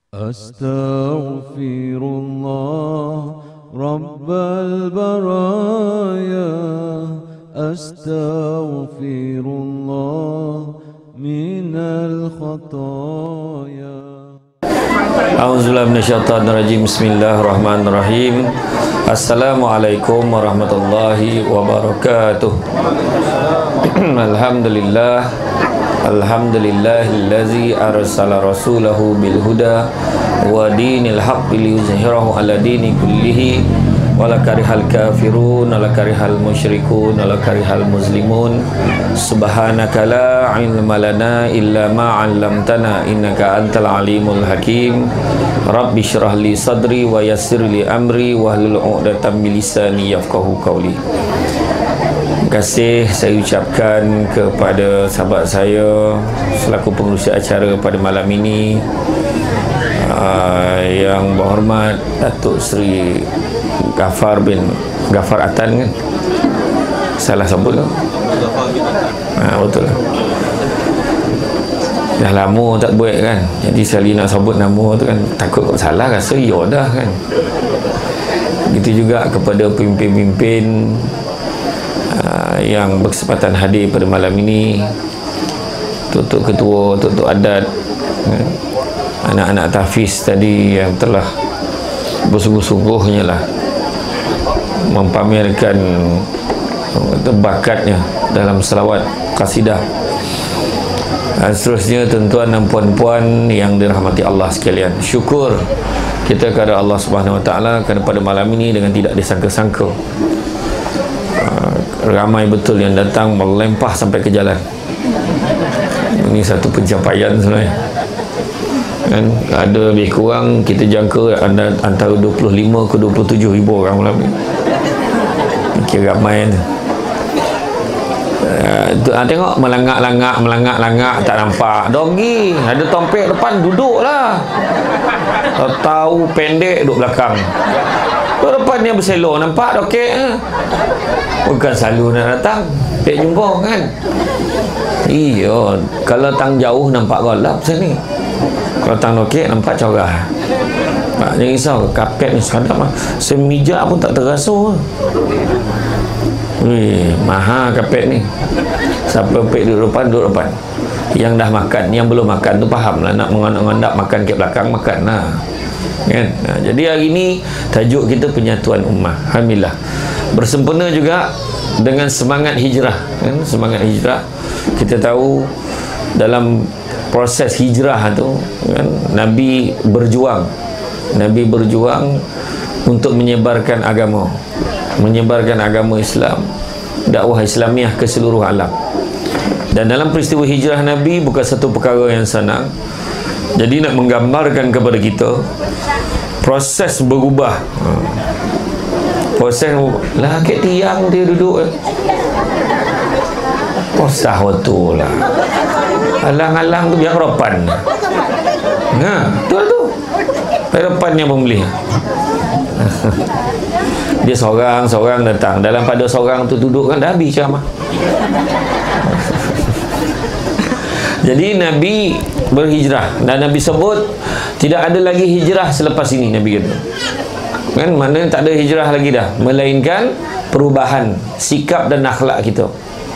Astaghfirullah Rabbal baraya, Astaghfirullah minal khataya. A'udzubillahi minasyaitonirrajim. Bismillahirrahmanirrahim. Assalamualaikum warahmatullahi wabarakatuh. Alhamdulillah. Alhamdulillahillazi arsala rasulahu bil huda wa dinil haqqi liyuzhirahu ala dini kullihi wala karihal kafirun wala karihal musyrikun wala karihal muslimun. Subhanaka la ilma lana illa ma 'allamtana innaka antal alimul hakim. Rabbi shrah li sadri wa yassir li amri wahlul 'uqdatam min lisani yafqahu qawli. Terima kasih saya ucapkan kepada sahabat saya selaku pengurusi acara pada malam ini, yang berhormat Datuk Seri Ghafar bin Ghafar Atan, kan? Salah sebut ke? Betul lah. Dah lama tak buat, kan? Jadi sekali nak sebut nama tu kan takut salah, rasa ya dah, kan? Begitu juga kepada pemimpin-pemimpin yang berkesempatan hadir pada malam ini, Tok Ketua, Tok Adat, anak-anak tahfiz tadi yang telah bersungguh-sungguhnya lah mempamerkan bakatnya dalam selawat qasidah. Dan seterusnya tuan-tuan dan puan-puan yang dirahmati Allah sekalian, syukur kita kepada Allah Subhanahu Wa Taala kerana pada malam ini dengan tidak disangka-sangka ramai betul yang datang melempah sampai ke jalan. Ini satu pencapaian sebenarnya, kan? Ada lebih kurang kita jangka antara 25 ke 27 ribu orang malam ni. Fikir ramai tu. Tengok melangak tak nampak dogi, ada tompek depan duduk lah, tahu pendek duduk belakang. Depannya berselor, nampak dokek, bukan selalu nak datang tak jumpa, kan? Iya, kalau tang jauh nampak gelap sini, kalau tang dokek nampak corah. Jangan risau, kapet ni sekadar semijak pun tak terasa. Mahal kapet ni. Siapa pek duduk depan. Yang dah makan, yang belum makan tu faham lah, nak mengandap makan ke belakang, makan lah, kan? Jadi hari ni tajuk kita penyatuan ummah. Alhamdulillah bersempena juga dengan semangat hijrah, kan? Semangat hijrah, kita tahu dalam proses hijrah tu, kan, Nabi berjuang untuk menyebarkan agama Islam, dakwah Islamiah ke seluruh alam. Dan dalam peristiwa hijrah Nabi bukan satu perkara yang senang. Jadi nak menggambarkan kepada kita proses berubah, proses lah kat tiang dia duduk, posah waktu lah, alang-alang tu biar harapan. Betul tu, harapannya pembeli. Dia seorang datang, dalam pada seorang tu duduk, kan dah habis ceramah. Jadi Nabi berhijrah, dan Nabi sebut tidak ada lagi hijrah selepas ini, Nabi kata, kan? Maknanya tak ada hijrah lagi dah, melainkan perubahan sikap dan akhlak kita.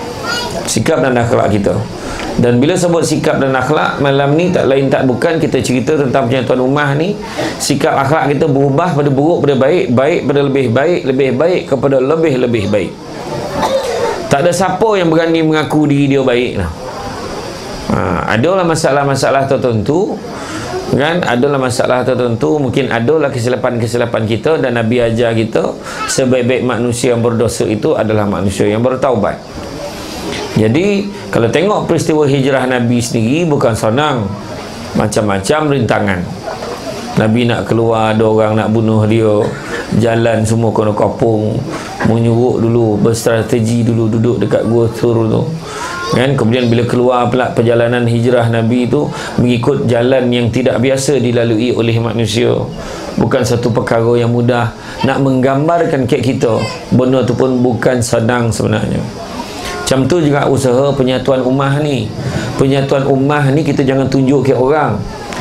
Dan bila sebut sikap dan akhlak, malam ni tak lain tak bukan kita cerita tentang penyatuan ummah ni. Sikap akhlak kita berubah pada buruk pada baik, baik pada lebih baik, lebih baik kepada lebih baik. Tak ada siapa yang berani mengaku diri dia baik lah. Adalah masalah-masalah tertentu, kan? Adalah masalah tertentu, mungkin adalah kesilapan-kesilapan kita, dan Nabi ajar kita sebaik-baik manusia yang berdosa itu adalah manusia yang bertaubat. Jadi kalau tengok peristiwa hijrah Nabi sendiri bukan senang, macam-macam rintangan. Nabi nak keluar, ada orang nak bunuh dia, jalan semua kena kapung, menyuruh dulu, berstrategi dulu, duduk dekat gua Thur tu, kan? Kemudian bila keluar pula perjalanan hijrah Nabi itu mengikut jalan yang tidak biasa dilalui oleh manusia, bukan satu perkara yang mudah. Nak menggambarkan kat kita benda tu pun bukan senang sebenarnya. Macam tu juga usaha penyatuan ummah ni. Penyatuan ummah ni kita jangan tunjuk ke orang.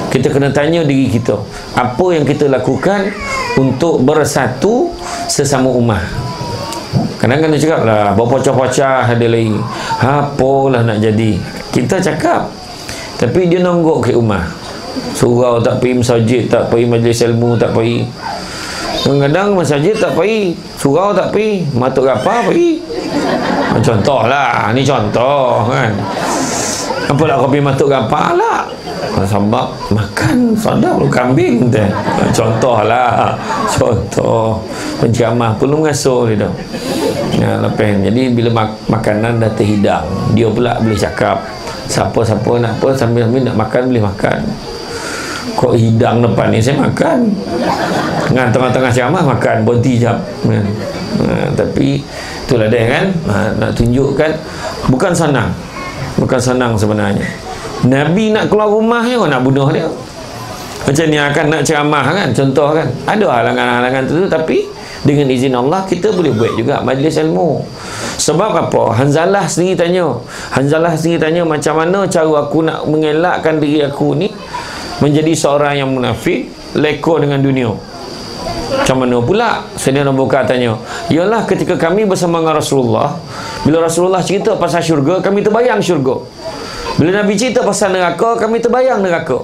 Kita kena tanya diri kita, apa yang kita lakukan untuk bersatu sesama ummah. Kadang-kadang dia cakap lah, berpocah-pocah ada lagi, apalah nak jadi. Kita cakap, tapi dia nonggok ke ummah. Surau tak pergi, masjid tak pergi, majlis ilmu tak pergi. Kadang-kadang masjid tak pergi, surau tak pergi, matuk gapa pergi. Contoh lah, ni contoh kan. Apa lah kau pergi matuk gapa lah? Sebab makan sadap lu kambing tu. Contoh lah, contoh. Penceramah pun mengasuh dia tu. Ya, lepas jadi bila makanan dah terhidang, dia pula boleh cakap, siapa-siapa nak apa sambil-sambil nak makan boleh makan. Kok hidang depan ni saya makan, dengan tengah-tengah ceramah makan berhenti jap kan. Tapi itulah dia kan, nak tunjukkan bukan senang sebenarnya. Nabi nak keluar rumah ni orang nak bunuh dia. Macam ni akan nak ceramah kan, contoh kan, ada halangan-halangan tu, tapi dengan izin Allah kita boleh buat juga majlis ilmu. Sebab apa? Hanzalah sendiri tanya macam mana cara aku nak mengelakkan diri aku ni menjadi seorang yang munafik, leko dengan dunia. Macam mana pula? Sayyidina Abu Bakar tanya, ialah ketika kami bersama dengan Rasulullah, bila Rasulullah cerita pasal syurga, kami terbayang syurga. Bila Nabi cerita pasal neraka, kami terbayang neraka.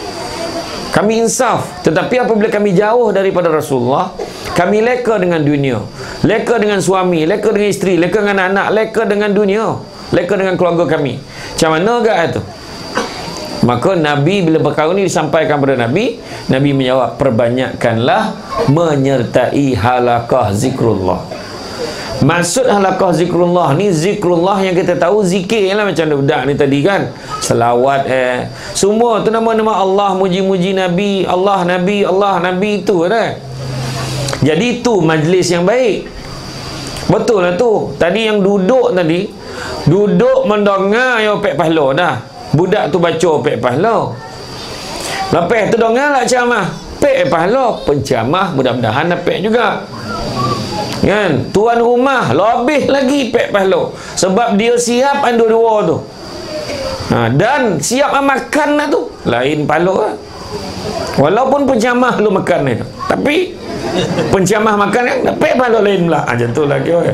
Kami insaf. Tetapi apabila kami jauh daripada Rasulullah, kami leka dengan dunia, leka dengan suami, leka dengan isteri, leka dengan anak-anak, leka dengan dunia, leka dengan keluarga kami. Macam mana agak itu? Maka Nabi bila perkara ni disampaikan kepada Nabi, Nabi menjawab, perbanyakkanlah menyertai halaqah zikrullah. Maksud halaqah zikrullah ni, zikrullah yang kita tahu zikir lah, macam budak ni tadi kan, selawat semua tu nama-nama Allah, muji-muji Nabi, Allah Nabi tu kan. Jadi tu majlis yang baik. Betul lah tu. Tadi yang duduk mendengar yang opek pahala dah. Budak tu baca opek pahala. Lepas tu dengar lah ceramah, pek pahala. Penceramah mudah-mudahan dapat juga. Kan? Tuan rumah lebih lagi pek pahala. Sebab dia siap dua-dua tu. Dan siap makan lah tu. Lain pahala lah. Walaupun penceramah lu makan itu, tapi penceramah makan kan dapat pahala lain pula. Macam tu lah kira.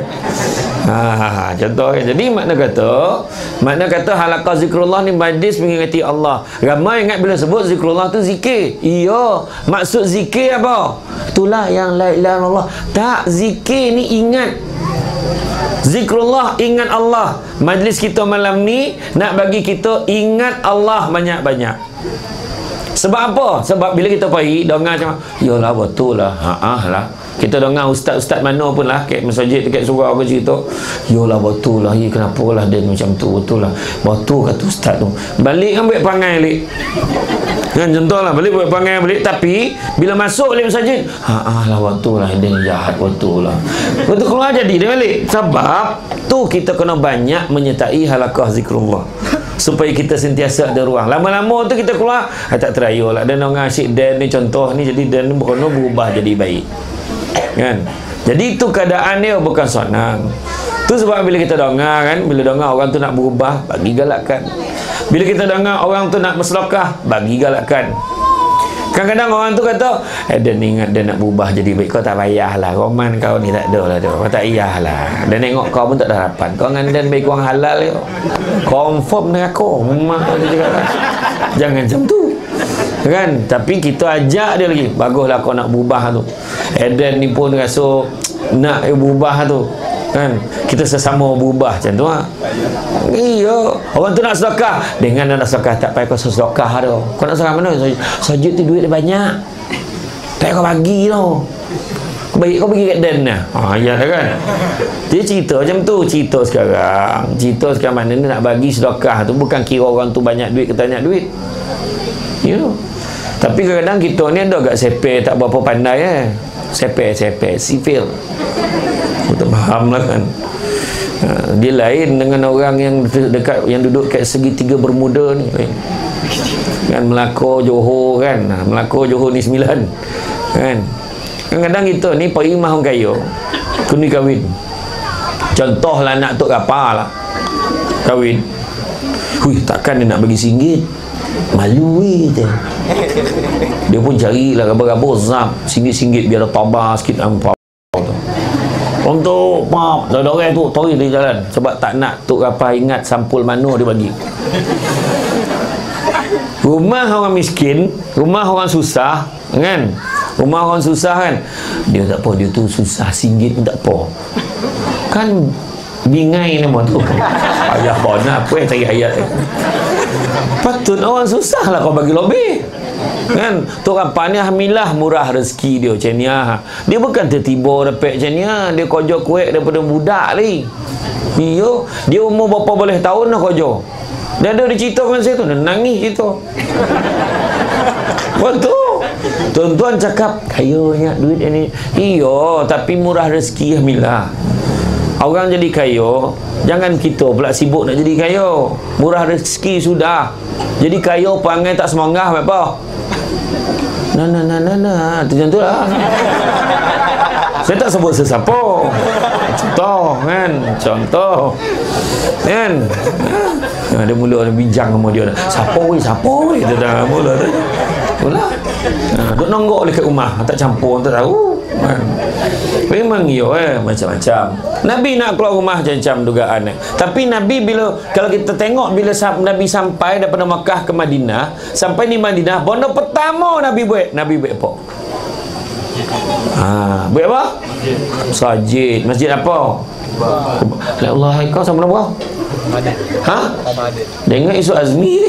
Contoh kan. Jadi makna kata halaqah zikrullah ni majlis mengingati Allah. Ramai ingat bila sebut zikrullah tu zikir. Iya, maksud zikir apa? Itulah yang la ilaha illallah. Tak, zikir ni ingat. Zikrullah ingat Allah. Majlis kita malam ni nak bagi kita ingat Allah banyak-banyak. Sebab apa? Sebab bila kita pergi dengar macam, yalah betul lah, lah. Kita dengar ustaz-ustaz mana pun lah, kat masjid, dekat surau apa cerita, yalah betul lah, kenapa lah dia macam tu, betul lah, betul kata ustaz tu. Balik kan buat perangai balik. Kan contoh lah, balik buat perangai balik, tapi bila masuk balik masjid, lah betul lah, dia jahat, betul lah. Betul keluar jadi dia balik. Sebab tu kita kena banyak menyertai halaqah zikrullah, supaya kita sentiasa ada ruang. Lama-lama tu kita keluar, tak teraya lah, dan orang asyik Dan ni contoh ni, jadi Dan ni bukan berubah jadi baik kan. Jadi itu keadaan dia bukan senang. Tu sebab bila kita dengar kan, bila dengar orang tu nak berubah, bagi galakkan. Bila kita dengar orang tu nak bersedekah, bagi galakkan. Kadang-kadang orang tu kata, Dan ingat dia nak berubah jadi baik, kau tak payahlah, roman kau ni tak ada lah tu, kau tak payahlah, dan tengok kau pun tak ada harapan, kau dengan Dan baik kurang halal je, confirm neraka. Jangan macam tu kan. Tapi kita ajak dia lagi, baguslah kau nak berubah tu. Dan ni pun rasa nak berubah tu kan, kita sesama berubah macam tu Iya, orang tu nak sedekah, dengan nak sedekah tak payah kau sedekah tu. Kau nak sedekah mana? Sajid tu duit dia banyak, tak payah kau bagi tau, kau bagi kat Dan lah. Ya kan. Dia cerita macam tu. Cerita sekarang mana ni nak bagi sedekah tu, bukan kira orang tu banyak duit ke tak banyak duit. Tapi kadang-kadang kita ni ada agak sepeh, tak berapa pandai sepeh sipil. Kita faham lah kan. Dia lain dengan orang yang dekat, yang duduk kat segitiga Bermuda ni kan, Melaka Johor kan, Melaka Johor ni 9 kan. Kadang-kadang kita ni pergi rumah orang kaya, kena kahwin. Contohlah anak tok kapal lah kahwin, takkan dia nak bagi RM1, malu je. Dia pun carilah gabar-gabar zap RM1 biar ada tabah sikit tu. Untuk pap, ada orang tu tori di jalan sebab tak nak Tok Rapah ingat sampul mana dia bagi. Rumah orang miskin, rumah orang susah, kan? Rumah orang susah kan, dia tak apa, dia tu susah RM1 pun tak apa. Kan bingai nama tu. Ayah bona apa yang cari ayat. Patut orang susah lah kau bagi lebih. Kan Tok Rapah ni alhamdulillah murah rezeki dia macam ni. Dia bukan tertiba dapat macam ni. Dia kojok kuek daripada budak ni. Dia umur berapa boleh tahun dah kojok. Dia ada ceritakan saya tu, dia nangis cerita. Betul. Tuan-tuan cakap kayanya duit ini. Iya, tapi murah rezeki alhamdulillah. Orang jadi kaya, jangan kita pula sibuk nak jadi kaya. Murah rezeki sudah. Jadi kaya perangai tak semangat apa? Nah, macam tu lah. Saya tak sebut sesiapa. Contoh kan, kan. Dia mula bincang sama dia. Siapa weh? Dia dah mula tu. Mula. Duk nonggok dekat rumah, tak campur, tak tahu. Memang macam-macam. Nabi nak keluar rumah macam-macam dugaan. Tapi Nabi kalau kita tengok bila Nabi sampai daripada Makkah ke Madinah, sampai di Madinah, benda pertama Nabi buat apa? Buat apa? Masjid. Masjid apa? Ya Allah, kau sama apa? Dia ingat isu Azmi ni.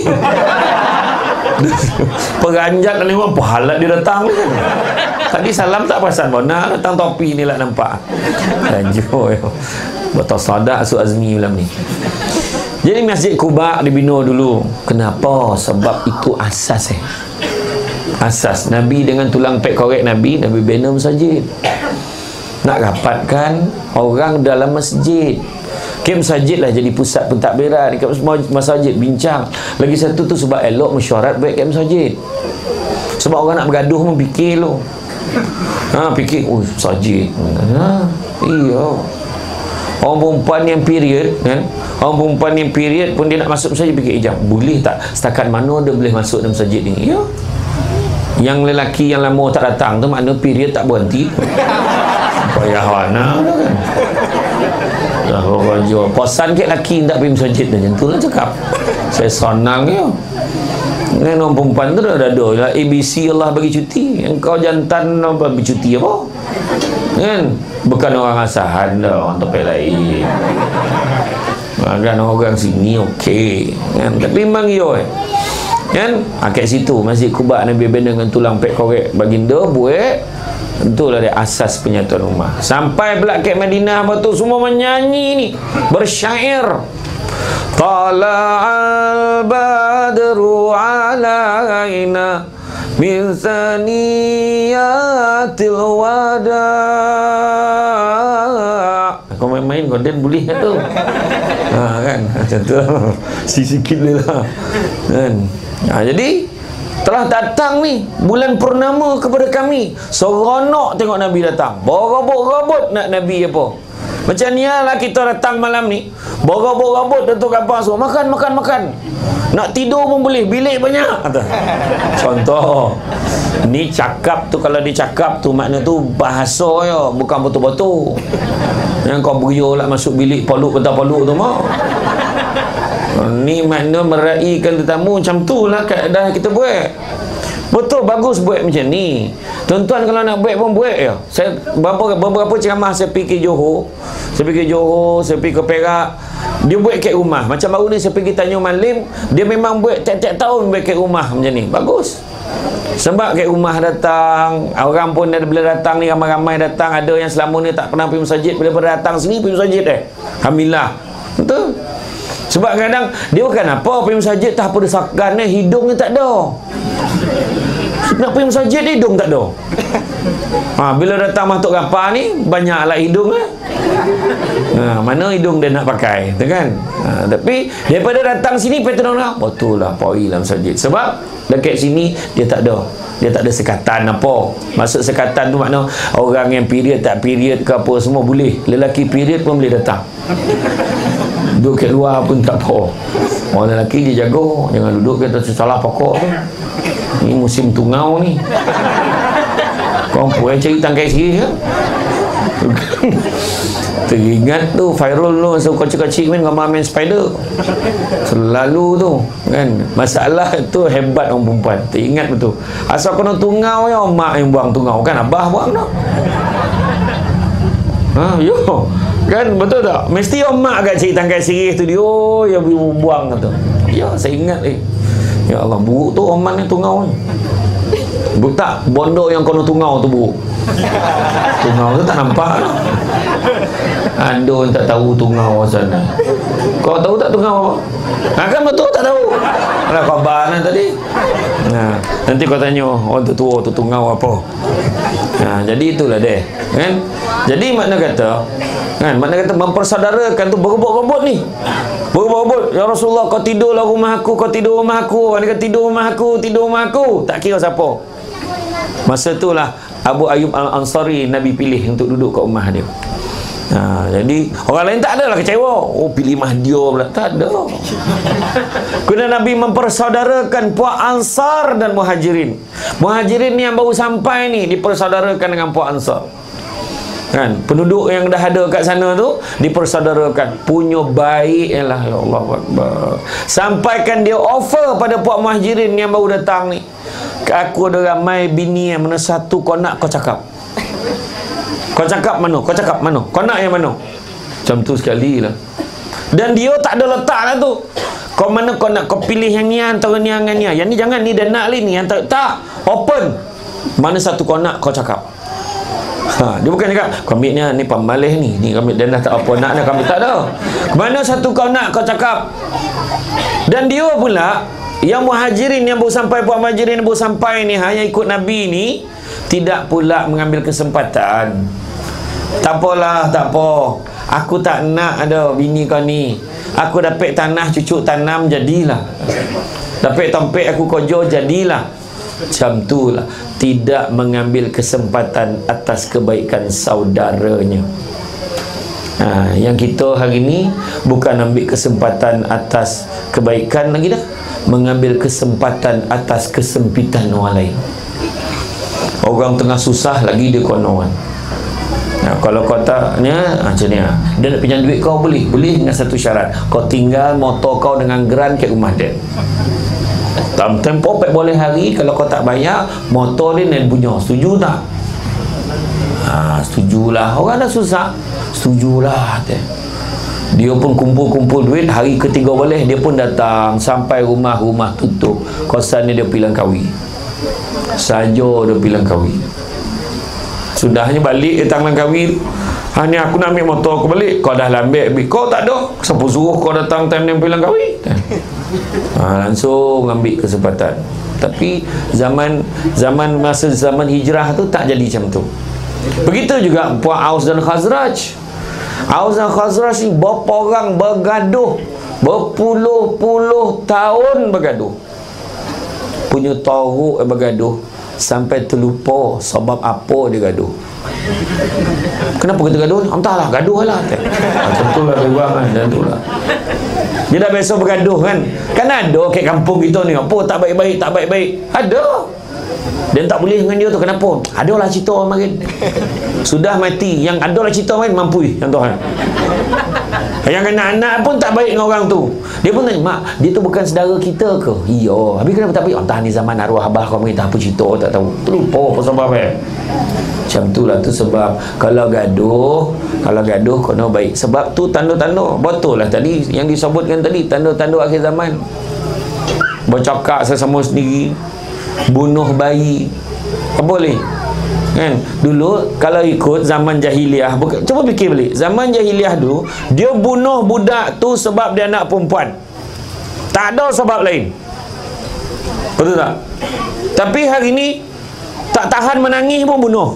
Peranjat dan apa halat dia datang kan. Tadi salam tak perasan bona, datang topi ni lah nampak. Lanjut betul sadak isu Azmi malam ni. Jadi Masjid Quba dibina dulu. Kenapa? Sebab itu asas asas Nabi dengan tulang pek korek Nabi bina masjid. Nak rapatkan orang dalam masjid. Masjid lah jadi pusat pentadbiran. Dekat masjid bincang. Lagi satu tu sebab elok mesyuarat baik kat masjid. Sebab orang nak bergaduh pun fikir lo. Fikir masjid. Iya. Orang perempuan yang period kan, orang perempuan yang period pun dia nak masuk masjid fikir hijab. Boleh tak? Setakat mana dia boleh masuk dalam masjid ni? Ya. Yang lelaki yang lama tak datang tu makna period tak berhenti. Payah mana kan. Dah orang jual posan ke lelaki tak pergi masjid dah, macam tu lah cakap. Saya sonang ya. Dengan orang perempuan tu dah ada lah ABC Allah bagi cuti. Yang kau jantan bagi cuti apa? Kan? Bukan orang asahan dah, orang tempat lain. Kan orang sini okey. Kan? Tapi memang kan? Kat situ Masjid Quba Nabi bina dengan tulang pek korek baginda buat. Itulah dia asas penyatuan ummah. Sampai pula ke Madinah betul semua menyanyi ni, bersyair. Tala'al badru alaina min saniyatil wada'. Kau main-main konten boleh tak tu? Kan macam tu. Sikit boleh lah. Kan. Jadi telah datang ni bulan purnama kepada kami. Seronok tengok Nabi datang. Berabut-rabut nak Nabi apa. Macam ni lah kita datang malam ni. Berabut-rabut Datuk Kapal suruh makan. Nak tidur pun boleh, bilik banyak. Contoh. Ni cakap tu, kalau dia cakap tu makna tu bahasa ya, bukan betul-betul. Yang kau beriuk lah masuk bilik paluk tu mau. Ni makna meraihkan tetamu macam tu lah keadaan kita buat. Betul, bagus buat macam ni. Tuan-tuan kalau nak buat pun buat ya. Saya beberapa ceramah saya pergi ke Johor, saya pergi ke Perak. Dia buat kat rumah. Macam baru ni saya pergi Tanjung Malim, dia memang buat tiap-tiap tahun buat kat rumah macam ni. Bagus. Sebab kat rumah datang, orang pun bila datang ni ramai-ramai datang. Ada yang selama ni tak pernah pergi masjid, bila datang sini pergi masjid alhamdulillah. Betul. Sebab kadang dia bukan apa pergi masjid tak apa desakan hidungnya tak ada. Nak pergi masjid hidung tak ada. Bila datang Tok Rapah ni banyaklah hidung mana hidung dia nak pakai tu kan. Tapi daripada datang sini betul lah poi lah masjid. Sebab dekat sini dia tak ada sekatan apa. Maksud sekatan tu makna orang yang period tak period ke apa semua boleh. Lelaki period pun boleh datang. Duduk kat luar pun tak apa. Orang lelaki dia jaga, jangan duduk kita salah pokok tu. Ni musim tungau ni. Kau boleh cari tangkai siri ya? Teringat tu Fairul tu masa kecil-kecil main spider. Selalu tu kan. Masalah tu hebat orang perempuan. Teringat betul. Asal kena tungau ya, mak yang buang tungau kan, abah buang tak. Yo. Kan betul tak? Mesti mak agak cari tangkai sirih tu dia yang buang tu. Ya, saya ingat ya Allah, buruk tu oman yang tungau ni. Tak, bondo yang kono tungau tu buruk. Tungau tu tak nampak. Ando tak tahu tungau sana. Kau tahu tak tungau apa? Kan betul tak tahu. Alah khabar tadi. Nanti kau tanya orang tua tu tungau apa. Jadi itulah dia. Kan? Jadi makna kata mempersaudarakan tu berebut-rebut ni. Berebut-rebut, ya Rasulullah kau tidurlah rumah aku, kau tidur rumah aku. Dia kata tidur rumah aku. Tak kira siapa. Masa itulah Abu Ayyub Al-Ansari Nabi pilih untuk duduk kat rumah dia. Jadi orang lain tak adalah kecewa. Pilih Mahdi pula. Tak ada. Kena Nabi mempersaudarakan puak Ansar dan Muhajirin. Muhajirin ni yang baru sampai ni dipersaudarakan dengan puak Ansar. Kan? Penduduk yang dah ada kat sana tu dipersaudarakan. Punya baik ialah ya Allah Akbar. Sampaikan dia offer pada puak Muhajirin yang baru datang ni. Aku ada ramai bini yang mana satu kau nak kau cakap. Kau cakap mana? Kau cakap mana? Kau nak yang mana? Macam tu sekali lah. Dan dia tak ada letak lah tu. Kau mana kau nak? Kau pilih yang ni antara ni dengan ni. Yang ni jangan, ni dah nak ni antara. Tak. Open. Mana satu kau nak kau cakap. Dia bukan cakap kau ambil ni pemalih ni. Ni kami dah tak apa nak dah kami tak ada. Mana satu kau nak kau cakap. Dan dia pula yang Muhajirin yang baru sampai, puak Muhajirin yang baru sampai ni yang ikut Nabi ni tidak pula mengambil kesempatan. Tak apalah, tak apa. Aku tak nak ada bini kau ni. Aku dapat tanah cucuk tanam jadilah. Dapat tompek aku kojo jadilah. Macam tu lah. Tidak mengambil kesempatan atas kebaikan saudaranya. Yang kita hari ni bukan ambil kesempatan atas kebaikan lagi dah, mengambil kesempatan atas kesempitan orang lain. Orang tengah susah lagi dia konon. Kalau kau taknya macam ni dia nak pinjam duit kau boleh dengan satu syarat, kau tinggal motor kau dengan geran kat rumah dia. Tempoh 40 hari kalau kau tak bayar, motor dia nak punya. Setuju tak? Setujulah. Orang dah susah, setujulah. Dia pun kumpul-kumpul duit. Hari ketiga boleh dia pun datang sampai rumah tutup. Kosan dia pergi Langkawi saja, dia pergi Langkawi. Sudahnya balik datang Langkawi. Ni aku nak ambil motor aku balik. Kau dah lambat, kau tak ada. Siapa suruh kau datang time dia pergi Langkawi? Langsung ambil kesempatan. Tapi zaman hijrah tu tak jadi macam tu. Begitu juga puak Aus dan Khazraj. Aus dan Khazraj ni berapa orang bergaduh, berpuluh-puluh tahun bergaduh. Punya teruk bergaduh sampai terlupa sebab apa dia gaduh. Kenapa kita gaduh? Entahlah, gaduh lah. Tentulah dia buang kan, tentulah. Dia dah biasa bergaduh kan. Kan ada kat kampung kita ni, apa tak baik-baik, tak baik-baik. Ada. Dan tak boleh dengan dia tu. Kenapa? Adalah cerita orang makin. Sudah mati. Yang adalah cerita makin mampu. Contohnya. Yang anak-anak pun tak baik dengan orang tu. Dia pun tanya, mak, dia tu bukan saudara kita ke? Iya. Habis kenapa tak baik? Entah ni zaman arwah abah kau makin tak apa cerita, tak tahu. Terlupa apa sebab macam tu lah. Tu sebab kalau gaduh kena baik. Sebab tu tanda-tanda. Betul lah tadi yang disebutkan tadi, tanda-tanda akhir zaman. Bercakap sesama sendiri, bunuh bayi. Apa boleh? Kan? Dulu kalau ikut zaman jahiliah, cuba fikir balik. Zaman jahiliah dulu, dia bunuh budak tu sebab dia anak perempuan. Tak ada sebab lain. Betul tak? Tapi hari ni tak tahan menangis pun bunuh.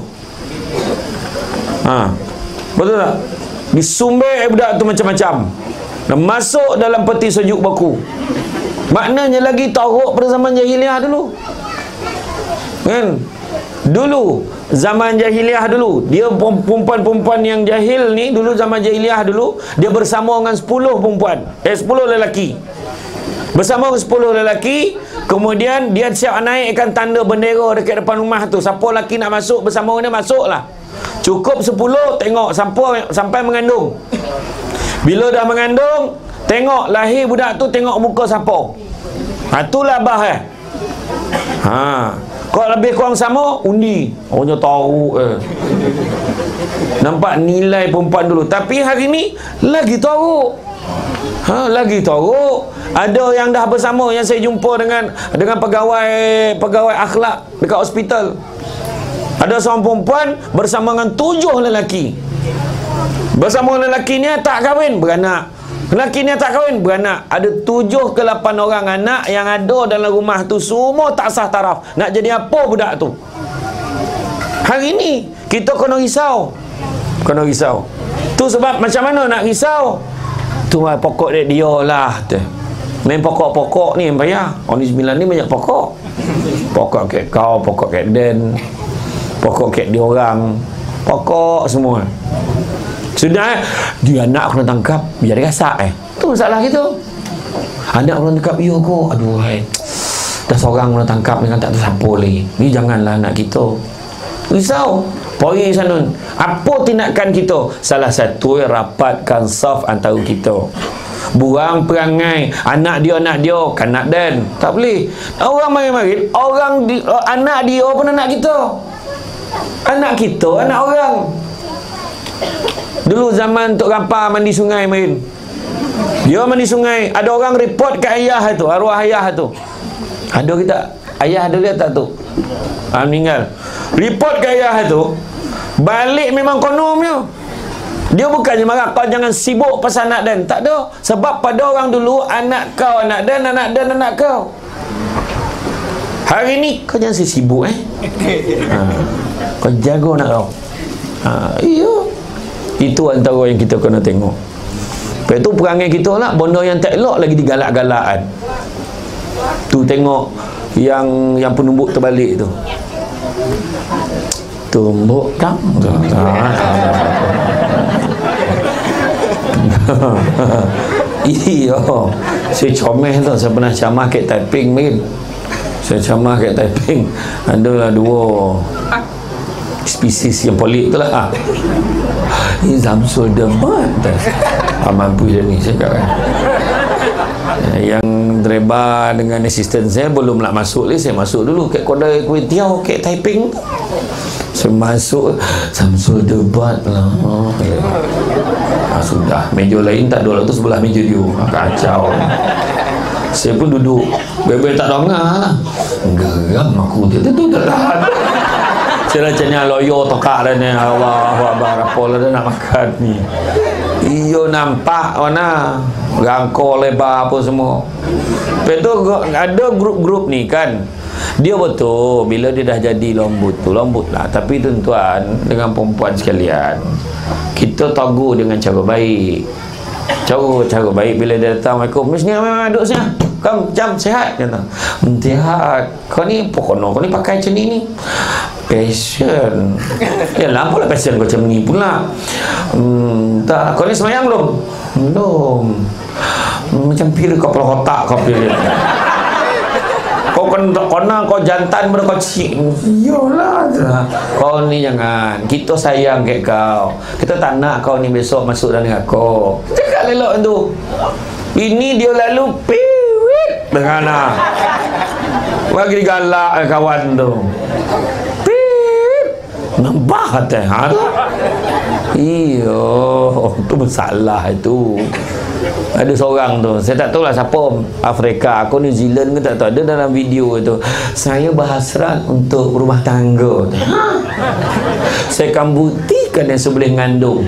Betul tak? Disumbai budak tu macam-macam. Dan masuk dalam peti sejuk baku. Maknanya lagi teruk pada zaman jahiliah dulu. Kan? Dulu zaman jahiliah dulu, dia perempuan-perempuan yang jahil ni dulu zaman jahiliah dulu, dia bersama dengan 10 perempuan, 10 lelaki. Bersama dengan 10 lelaki, Kemudian dia siap naikkan tanda bendera dekat depan rumah tu. Siapa lelaki nak masuk bersama dia, masuklah. Cukup 10, tengok sampai mengandung. Bila dah mengandung, tengok lahir budak tu, tengok muka siapa. Itulah bah Kau lebih kurang sama, undi. Orangnya tahu Nampak nilai perempuan dulu. Tapi hari ni lagi tahu. Lagi tahu. Ada yang dah bersama, yang saya jumpa dengan pegawai akhlak dekat hospital. Ada seorang perempuan bersama dengan 7 lelaki. Bersama lelakinya tak kahwin, beranak. Lelakinya tak kahwin, beranak. Ada 7 ke 8 orang anak yang ada dalam rumah tu, semua tak sah taraf. Nak jadi apa budak tu? Hari ni kita kena risau. Kena risau. Tu sebab macam mana nak risau? Tu pokok dia lah. Main pokok-pokok ni yang payah. Orang 9 ni banyak pokok. Pokok kat kau, pokok kat Dan, pokok kat dia orang, pokok semua. Sudah dia anak kena tangkap, biar dia gasak tu masalah kita. Anak kena tangkap, ya ko, aduh dah seorang kena tangkap dengan tak tahu siapa lagi. Ni janganlah anak kita. Risau. Pergi sana. Apa tindakan kita? Salah satu rapatkan saf antara kita. Buang perangai anak dia kan nak Dan. Tak boleh. Orang mari-mari, anak dia pun anak kita. Anak kita, anak orang. Dulu zaman Tok Rampa mandi sungai main. Dia mandi sungai, ada orang report ke ayah tu, arwah ayah tu. Ada kita ayah ada lihat tak tu? Meninggal. Report ke ayah tu. Balik memang konomnya. Dia bukannya marah kau jangan sibuk pasal anak Dan. Tak ada. Sebab pada orang dulu anak kau anak Dan, anak Dan anak kau. Hari ni kau jangan sibuk kau jaga anak kau. Iya. Itu antara yang kita kena tengok. Lepas tu perangai kita lah, benda yang tak elok lagi digalak-galakan. Tu tengok yang penumbuk terbalik tu. Tumbuk tak? Iya. Saya comel tu. Saya pernah camah kat Taiping main. Saya camah kat Taiping. Adalah 2 spesies yang pelik tu lah. Ini Zamsul Debat. Mampu dia ni saya kata. Yang driver dengan asisten saya belum nak masuk lagi. Saya masuk dulu kat kedai kuih tiaw kat Taiping. Saya masuk Zamsul Debat lah. Sudah meja lain tak ada lah tu, sebelah meja dia. Kacau. Saya pun duduk bebel tak dengar lah. Geram aku dia tu tak tahan. Saya macamnya loyo tokak dah ni. Allah apa lah dia nak makan ni. Iyo nampak mana rangkau lebar apa semua. Lepas tu ada grup-grup ni kan, dia betul bila dia dah jadi lembut tu lembut lah. Tapi tuan-tuan dengan perempuan sekalian, kita tegur dengan cara baik. Cara baik. Bila dia datang, Assalamualaikum, sini duduk sini, kau jam sehat kata. Sihat. Kau ni pokoknya kau ni pakai macam ni passion. Yalah apalah passion kau macam ni pula. Tak, kau ni semayang belum? Belum. Macam pil kau pula otak kau pilih. Kau kena kau jantan pada kau cik. Iyalah. Kau ni jangan. Kita sayang kat kau. Kita tak nak kau ni besok masuk dalam dengan aku. Cakap lelok tu. Ini dia lalu piwit dengan bagi galak kawan tu. Piwit. Nampak hati. Iyo, tu masalah itu. Ada seorang tu, saya tak tahu lah siapa, Afrika, aku New Zealand ke tak tahu, ada dalam video itu, saya berhasrat untuk rumah tangga. Saya akan buktikan yang seboleh ngandung.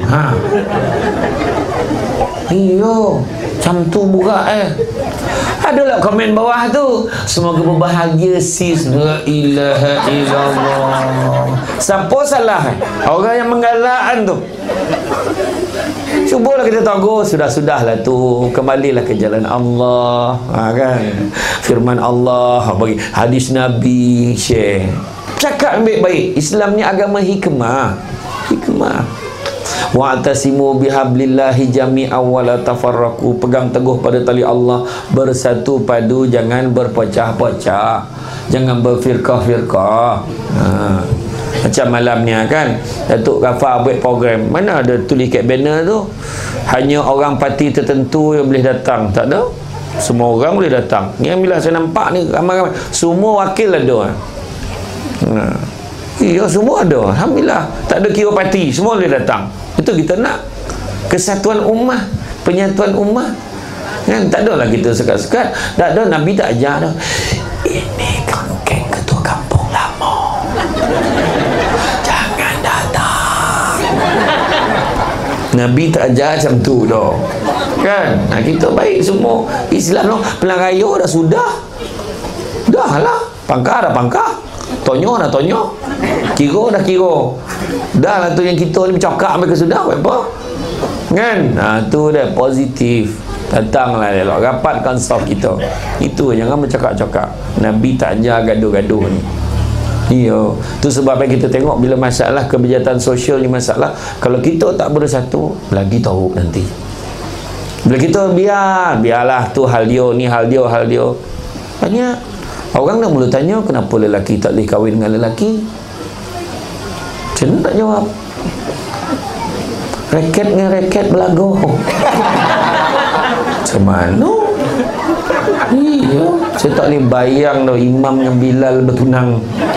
Iyo, macam tu buka Adalah komen bawah tu, semoga berbahagia sis. La ilaha illallah. Siapa salah? Orang yang menggalakkan tu. Cubalah kita tahu, sudahlah tu, kembalilah ke jalan Allah, kan? Firman Allah, bagi hadis Nabi, share. Cakap baik-baik. Islam ni agama hikmah. Wa'tasimu bihablillahi jami'an wa la tafarraqu. Pegang teguh pada tali Allah, bersatu padu, jangan berpecah-pecah, jangan berfirqah-firqah. Macam malamnya kan, Datuk Ghaffar buat program, mana ada tulis kat banner tu hanya orang parti tertentu yang boleh datang? Tak ada, semua orang boleh datang. Ni bila saya nampak ni ramai-ramai, semua wakil ada. Ya, semua ada, alhamdulillah, tak ada kira parti, semua boleh datang. Itu kita nak, kesatuan ummah, penyatuan ummah kan. Tak adalah kita sekat-sekat. Tak ada, Nabi tak ajar dah. Ini kangkeng ketua kampung lama, jangan datang. Nabi tak ajar macam tu dah kan. Kita baik semua Islam tu. Pelang raya dah sudah, dah lah, pangkah dah pangkah, tonyo dah tonyo, kira dah kira, dah lah tu. Yang kita ni bercakap sampai ke sudah apa kan. Tu dah positif. Datanglah elok, rapatkan saf kita. Itu jangan bercakap-cakap. Nabi tak ajar gaduh-gaduh ni. Ya, tu sebab kita tengok bila masalah kebejahatan sosial ni masalah, kalau kita tak bersatu lagi teruk nanti. Bila kita biarlah tu hal dia, ni hal dia, banyak orang dah mula tanya kenapa lelaki tak boleh kahwin dengan lelaki. Macam mana tak jawab? Raket dengan raket berlagu. Macam mana? Iya, saya tak boleh bayang dah Imam dengan Bilal bertunang.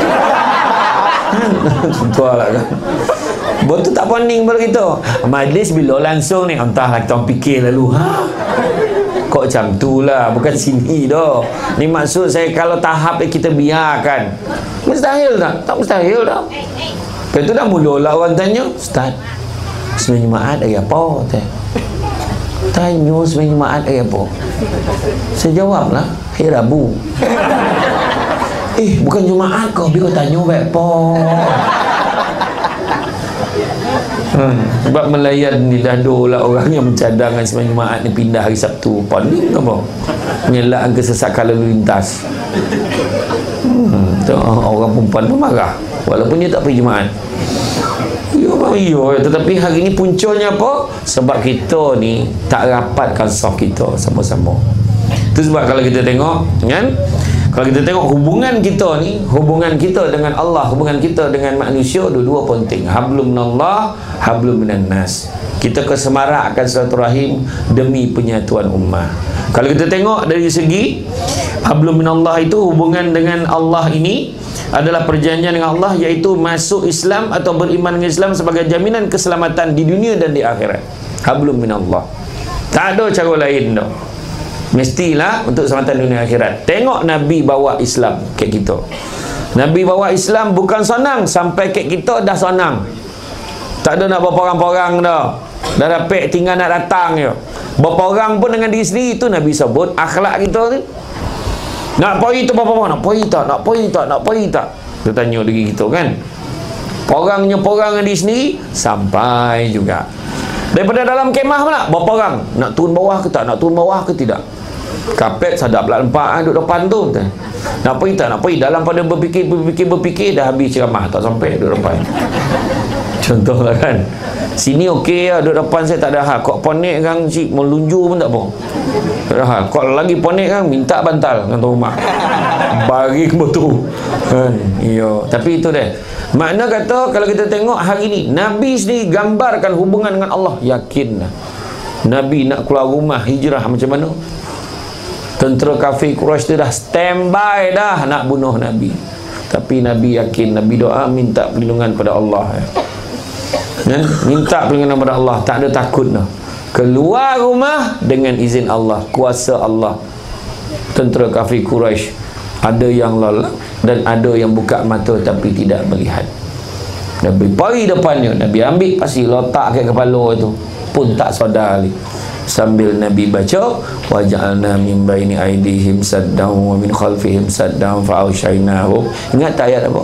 Betul lah kan. Betul tak poning pada kita. Majlis bila langsung ni, entahlah kita orang fikir lalu. Kok macam tu lah, bukan sini dah. Ni maksud saya, kalau tahap ni kita biarkan. Mustahil tak? Tak mustahil tak? Lepas tu dah mulalah orang tanya, Ustaz, sembahyang Jumaat hari apa? Tanya sembahyang Jumaat hari apa? Saya jawablah, hari Rabu. Bukan Jumaat kau, biar kau tanya apa? Sebab melayan ni dah lah orang yang mencadangkan sembahyang Jumaat ni pindah hari Sabtu. Panik apa? Mengelakkan kesesakan lalu lintas. Orang perempuan pun marah walaupun dia tak pergi Jumaat. Ya, tetapi hari ni puncanya apa? Sebab kita ni tak rapatkan saf kita sama-sama. Itu sebab kalau kita tengok kan, kalau kita tengok hubungan kita ni, hubungan kita dengan Allah, hubungan kita dengan manusia, dua-dua penting. Hablum minallah, hablum minan nas. Kita kesemarakkan silaturahim demi penyatuan ummah. Kalau kita tengok dari segi hablum minallah, itu hubungan dengan Allah ini adalah perjanjian dengan Allah, iaitu masuk Islam atau beriman dengan Islam sebagai jaminan keselamatan di dunia dan di akhirat. Hablum minallah, tak ada cara lain dah. Mestilah untuk keselamatan dunia akhirat. Tengok Nabi bawa Islam kat kita. Nabi bawa Islam bukan senang, sampai kat kita dah senang. Tak ada nak berperang-perang dah. Dah dapat tinggal nak datang je. Berperang pun dengan diri sendiri, itu Nabi sebut akhlak kita ni. Nak pergi tu apa-apa? Nak pergi tak? Nak pergi tak? Nak pergi tak? Kita tanya diri kita kan. Perangnya perang dengan diri sendiri, sampai juga. Daripada dalam kemah pula berperang, nak turun bawah ke tak? Nak turun bawah ke tidak? Kapet sadap lah nampak duduk depan tu. Nak pergi tak? Nak pergi. Dalam pada berfikir dah habis ceramah, tak sampai duduk depan. Contohlah kan. Sini okey lah, duduk depan saya tak ada hal. Kok ponek kan cik melunjur pun tak apa. Tak ada hal. Kok lagi ponek kan minta bantal dengan tuan rumah. Bagi ke betul. Kan? Ya, tapi itu deh. Makna kata kalau kita tengok hari ni, Nabi sendiri gambarkan hubungan dengan Allah. Yakin Nabi nak keluar rumah hijrah macam mana? Tentera kafir Quraisy tu dah standby dah nak bunuh Nabi. Tapi Nabi yakin, Nabi doa minta perlindungan pada Allah. Minta perlindungan pada Allah, tak ada takut dah. Keluar rumah dengan izin Allah, kuasa Allah. Tentera kafir Quraisy ada yang lalak dan ada yang buka mata tapi tidak melihat. Nabi pergi depannya, Nabi ambil pasir letak kat kepala itu, pun tak sedar lagi. Sambil Nabi baca, waja'alna min baini aydihim saddan wa min khalfihim saddan fa'awshaynahum. Ingat tak ayat apa?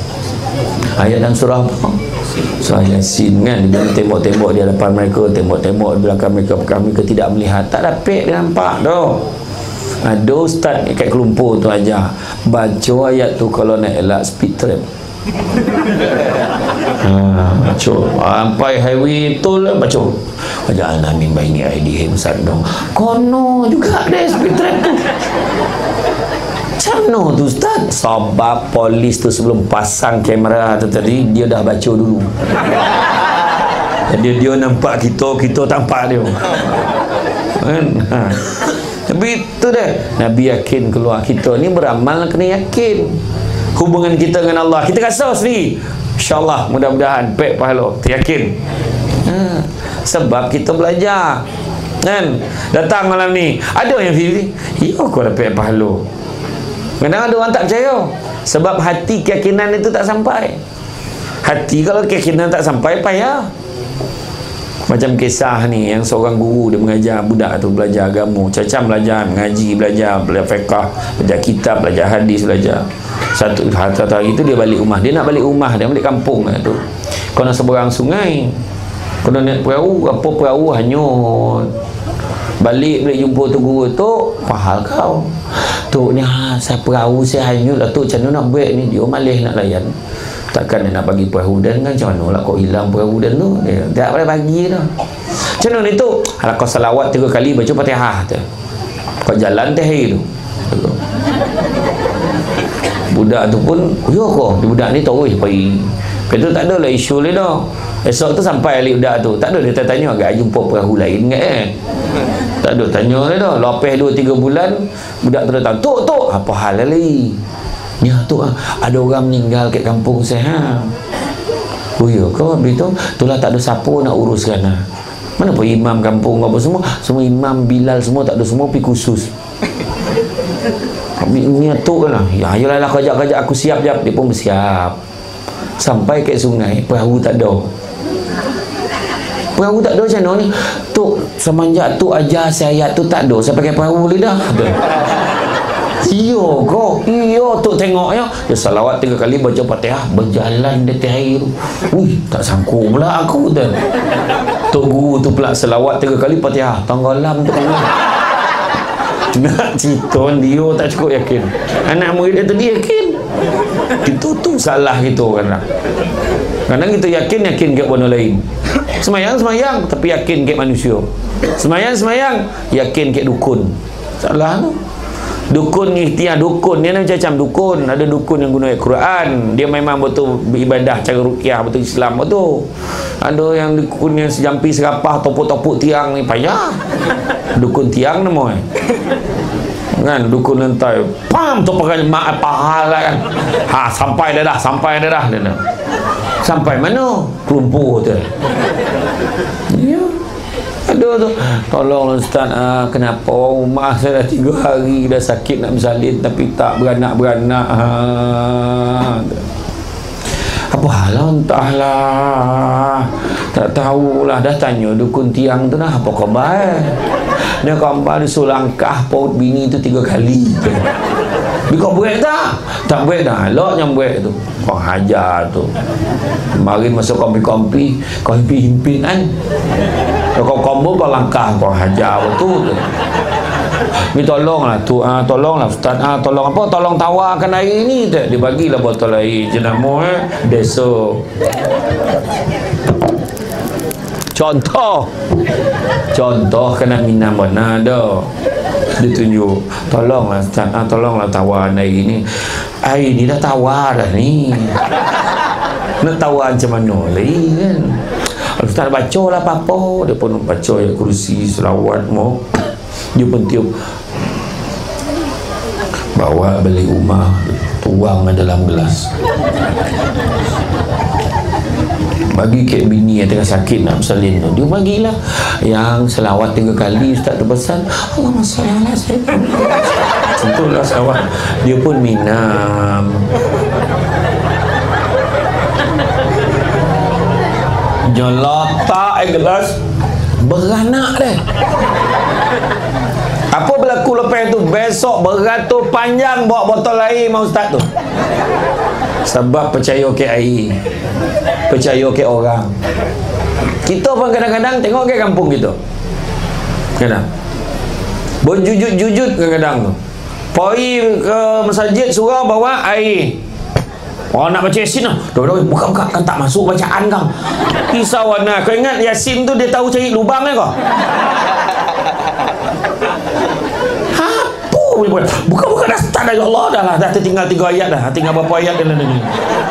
Ayat dalam surah apa? Surah Yasin kan. Dia tembok-tembok di hadapan mereka, tembok-tembok di belakang mereka, perkara mereka tidak melihat. Tak dapat dia nampak dah. Ada ustaz kat Kelumpur tu aja baca ayat tu kalau nak elak speed trap. Baca sampai highway tol lah baca bacaan amin baini aidihim sandong kono juga deh speed trap tu. Macam mana tu Ustaz? Sebab polis tu sebelum pasang kamera tu tadi dia dah baca dulu. Jadi dia nampak kita tampak dia kan. Tapi itu dah Nabi yakin keluar. Kita ni beramal kena yakin hubungan kita dengan Allah. Kita rasa sendiri InsyaAllah mudah-mudahan pek pahala, kita yakin. Sebab kita belajar kan. Datang malam ni ada yang fikir ya aku dah pek pahala. Kadang ada orang tak percaya sebab hati keyakinan itu tak sampai. Hati kalau keyakinan tak sampai payah. Macam kisah ni yang seorang guru dia mengajar budak tu belajar agama, macam belajar mengaji, belajar fiqh, belajar kitab, belajar hadis, belajar. Satu hari itu dia balik rumah. Dia nak balik rumah, dia balik kampung tu. Kena seberang sungai. Kena naik perahu, apa perahu hanyut. Balik jumpa tu guru tu, pahal kau. Tok ni saya perahu saya hanyut lah tu, macam mana nak buat ni? Dia malih nak layan. Takkan dia nak bagi perahu dan kan macam mana lah kau hilang perahu dan tu dia tak boleh bagi dah. Macam mana ni tu? Kalau kau salawat 3 kali baca Fatihah tu, kau jalan teh hari tu. Budak tu pun ya kau budak ni tahu pergi. Lepas tu tak ada lah isu dia dah. Esok tu sampai alik budak tu tak ada dia tanya agak jumpa perahu lain kan. Tak ada tanya dia dah. Lepas 2-3 bulan budak tu datang, tok apa hal lagi? Ya tu ada orang meninggal kat kampung saya. Oh ya kau habis tu itulah tak ada siapa nak uruskan lah. Mana pun imam kampung apa semua imam Bilal semua tak ada, semua pergi khusus. Ni tu lah ya ayolah kau ajak aku siap jap. Dia pun bersiap sampai kat sungai perahu tak ada. Perahu tak ada macam mana ni tu semenjak tu ajar saya ayat tu tak ada saya pakai perahu boleh dah. Iyo kau iyo tu tengok ya dia salawat 3 kali baca Fatihah berjalan dia air tu. Tak sangkut pula aku tu. Tok guru tu pula salawat 3 kali Fatihah tenggelam tu kan. Nak cerita dia tak cukup yakin. Anak murid dia tu dia yakin. Itu tu salah gitu kan. Kadang kita yakin ke benda lain. Semayang tapi yakin ke manusia. Semayang yakin ke dukun. Salah tu. Dukun ikhtiar dukun dia macam dukun. Ada dukun yang guna Quran, dia memang betul beribadah cara ruqyah betul Islam betul. Ada yang dukun yang sejampi serapah topuk-topuk tiang ni payah. Dukun tiang nama kan dukun lentai pam tu pakai mak pahala kan. Sampai dah dia. Sampai mana? Kelumpur tu. Ya. Aduh tu tolong Ustaz kenapa rumah saya dah 3 hari dah sakit nak bersalin tapi tak beranak apa hal entahlah tak tahulah. Dah tanya dukun tiang tu dah apa khabar dia khabar dia suruh langkah paut bini tu 3 kali dia kau buat tak buat dah elok yang buat tu kau hajar tu kemarin masuk kompi kau himpit kan kau combo kau langkah kau hajar betul. Ni tolonglah tu tolonglah Ustaz tolong apa tolong tawarkan air ni dia bagilah botol air jenama desa. Contoh kena minum mana dah dia tunjuk tolonglah Ustaz tolonglah tawar air ni. Air ni dah tawar dah ni nak tawar macam mana lagi kan. Ustaz baca lah apa-apa dia pun baca ya kursi selawat mau dia pun tiup bawa balik rumah tuang dalam gelas bagi ke bini yang tengah sakit nak bersalin tu dia bagilah yang selawat 3 kali Ustaz tu pesan Allahumma salli ala sayyidina tentulah selawat dia pun minum. Letak gelas beranak dah. Apa berlaku lepas tu? Besok beratur panjang bawa botol air mau Ustaz tu. Sebab percaya ke air, percaya ke orang. Kita pun kadang-kadang tengok ke kampung kita kadang berjujut-jujut kadang-kadang tu pergi ke masjid surau bawa air Oh, nak baca Yasin lah. Buka-buka kan tak masuk bacaan kang. Risauan lah. Kau ingat Yasin tu dia tahu cari lubang kan kau? Apa boleh buat? Buka-buka dah start dah. Ya Allah dah tertinggal 3 ayat dah. Tinggal berapa ayat dalam ni?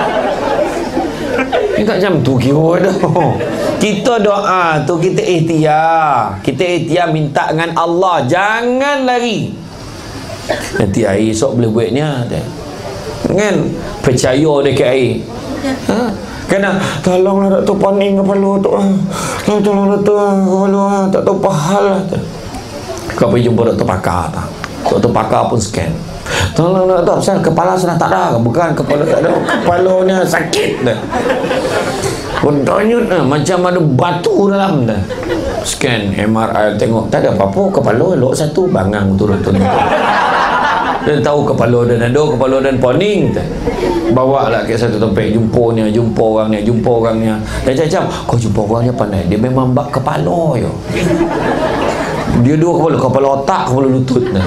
Ini tak macam tu kira dah. Kita doa tu kita ikhtiar. Kita ikhtiar minta dengan Allah. Jangan lari. Nanti air esok boleh buatnya. Kan? Percaya dekat air. Kena tolonglah Datuk pening kepala tu. Tolong Datuk kepala tak tahu pahal lah. Kau pergi jumpa Doktor Pakar tak? Doktor Pakar pun scan. Tolong Doktor, pasal kepala sudah tak ada. Bukan kepala tak ada, kepalanya sakit dah. Kontonyut macam ada batu dalam dah. Scan MRI tengok tak ada apa-apa, kepala elok satu, bangang turun-turun. Dan tahu kepala dan ada, kepala dan poning. Bawa lah ke satu tempat, jumpa orangnya. Dan macam kau jumpa orangnya pandai, dia memang bak kepala yo. Dia 2 kepala otak, kepala lutut dah.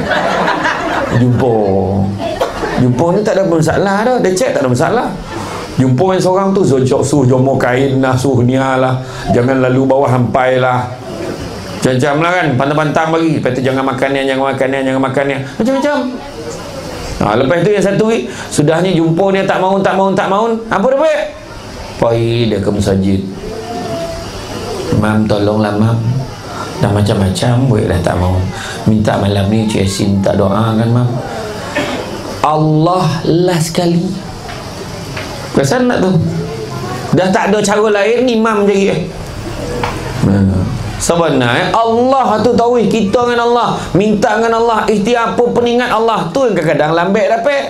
Jumpa ni tak ada masalah dah. Dia check tak ada masalah. Jumpa yang seorang tu suruh jomor kain lah, suruh niar lah, jangan lalu bawah hampai lah, macam-macam lah kan, pantang-pantang bagi. Lepas tu jangan makan ni, macam-macam. Lepas tu yang satu ni sudahnya jumpa dia tak maun. Apa dia buat? Pergi dia ke masjid. Mam, tolonglah mam, dah macam-macam buat dah tak mau. Minta malam ni Cik Yasin tak doa kan mam. Allah last sekali. Perasan tak tu? Dah tak ada cara lain, imam je. Sebenarnya Allah tu tahu kita dengan Allah, minta dengan Allah, ikhtiar apa peningat Allah tu yang kadang-kadang lambat dapat.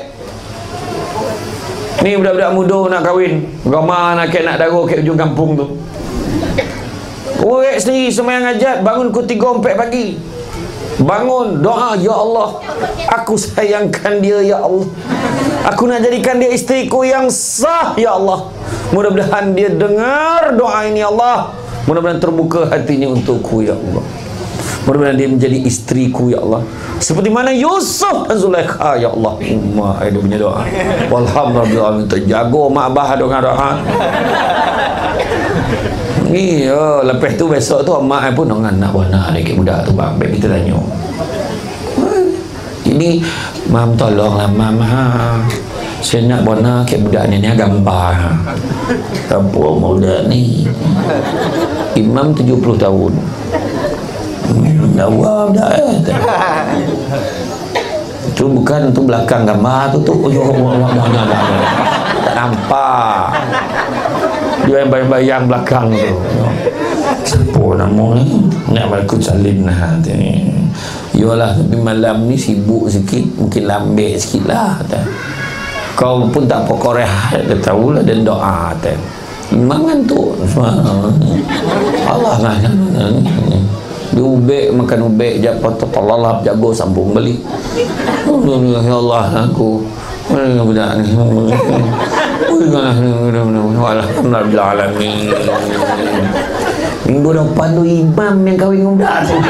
Ni budak-budak muda nak kahwin, ramai nak dara kat ujung kampung tu. Orang sendiri sembahyang hajat, bangun pukul 3-4 pagi. Bangun doa, ya Allah, aku sayangkan dia ya Allah, aku nak jadikan dia isteriku yang sah ya Allah. Mudah-mudahan dia dengar doa ini ya Allah. Mudah-mudahan terbuka hatinya untukku ya Allah. Mudah-mudahan dia menjadi isteriku ya Allah, seperti mana Yusuf dan Zulaikha ya Allah. Dia punya doa. Walhamdulillah, terjaga mak abah dengan doa. Ni lepas tu besok tu mak pun nak bona dekat budak tu bang. Baik kita tanya. Ini mam tolonglah mam saya nak bona kat budak ni gambar. Apa budak ni? Imam 70 tahun. Dawa dah. Tu bukan tu belakang gambar tu tak nampak. Dia yang bayang belakang tu. Siapa nama ni? Nak berikut salin lah. Yalah, tapi malam ni sibuk sikit, mungkin lambat sikit lah. Kau pun tak pokoreh, dia tahulah dan doa. Memang tu Allah lah. Dia ubek, makan ubek, jaga sambung balik. Ya Allah, aku budak ni. Alhamdulillahirrahmanirrahim. Minggu depan tu imam yang kahwin budak tu.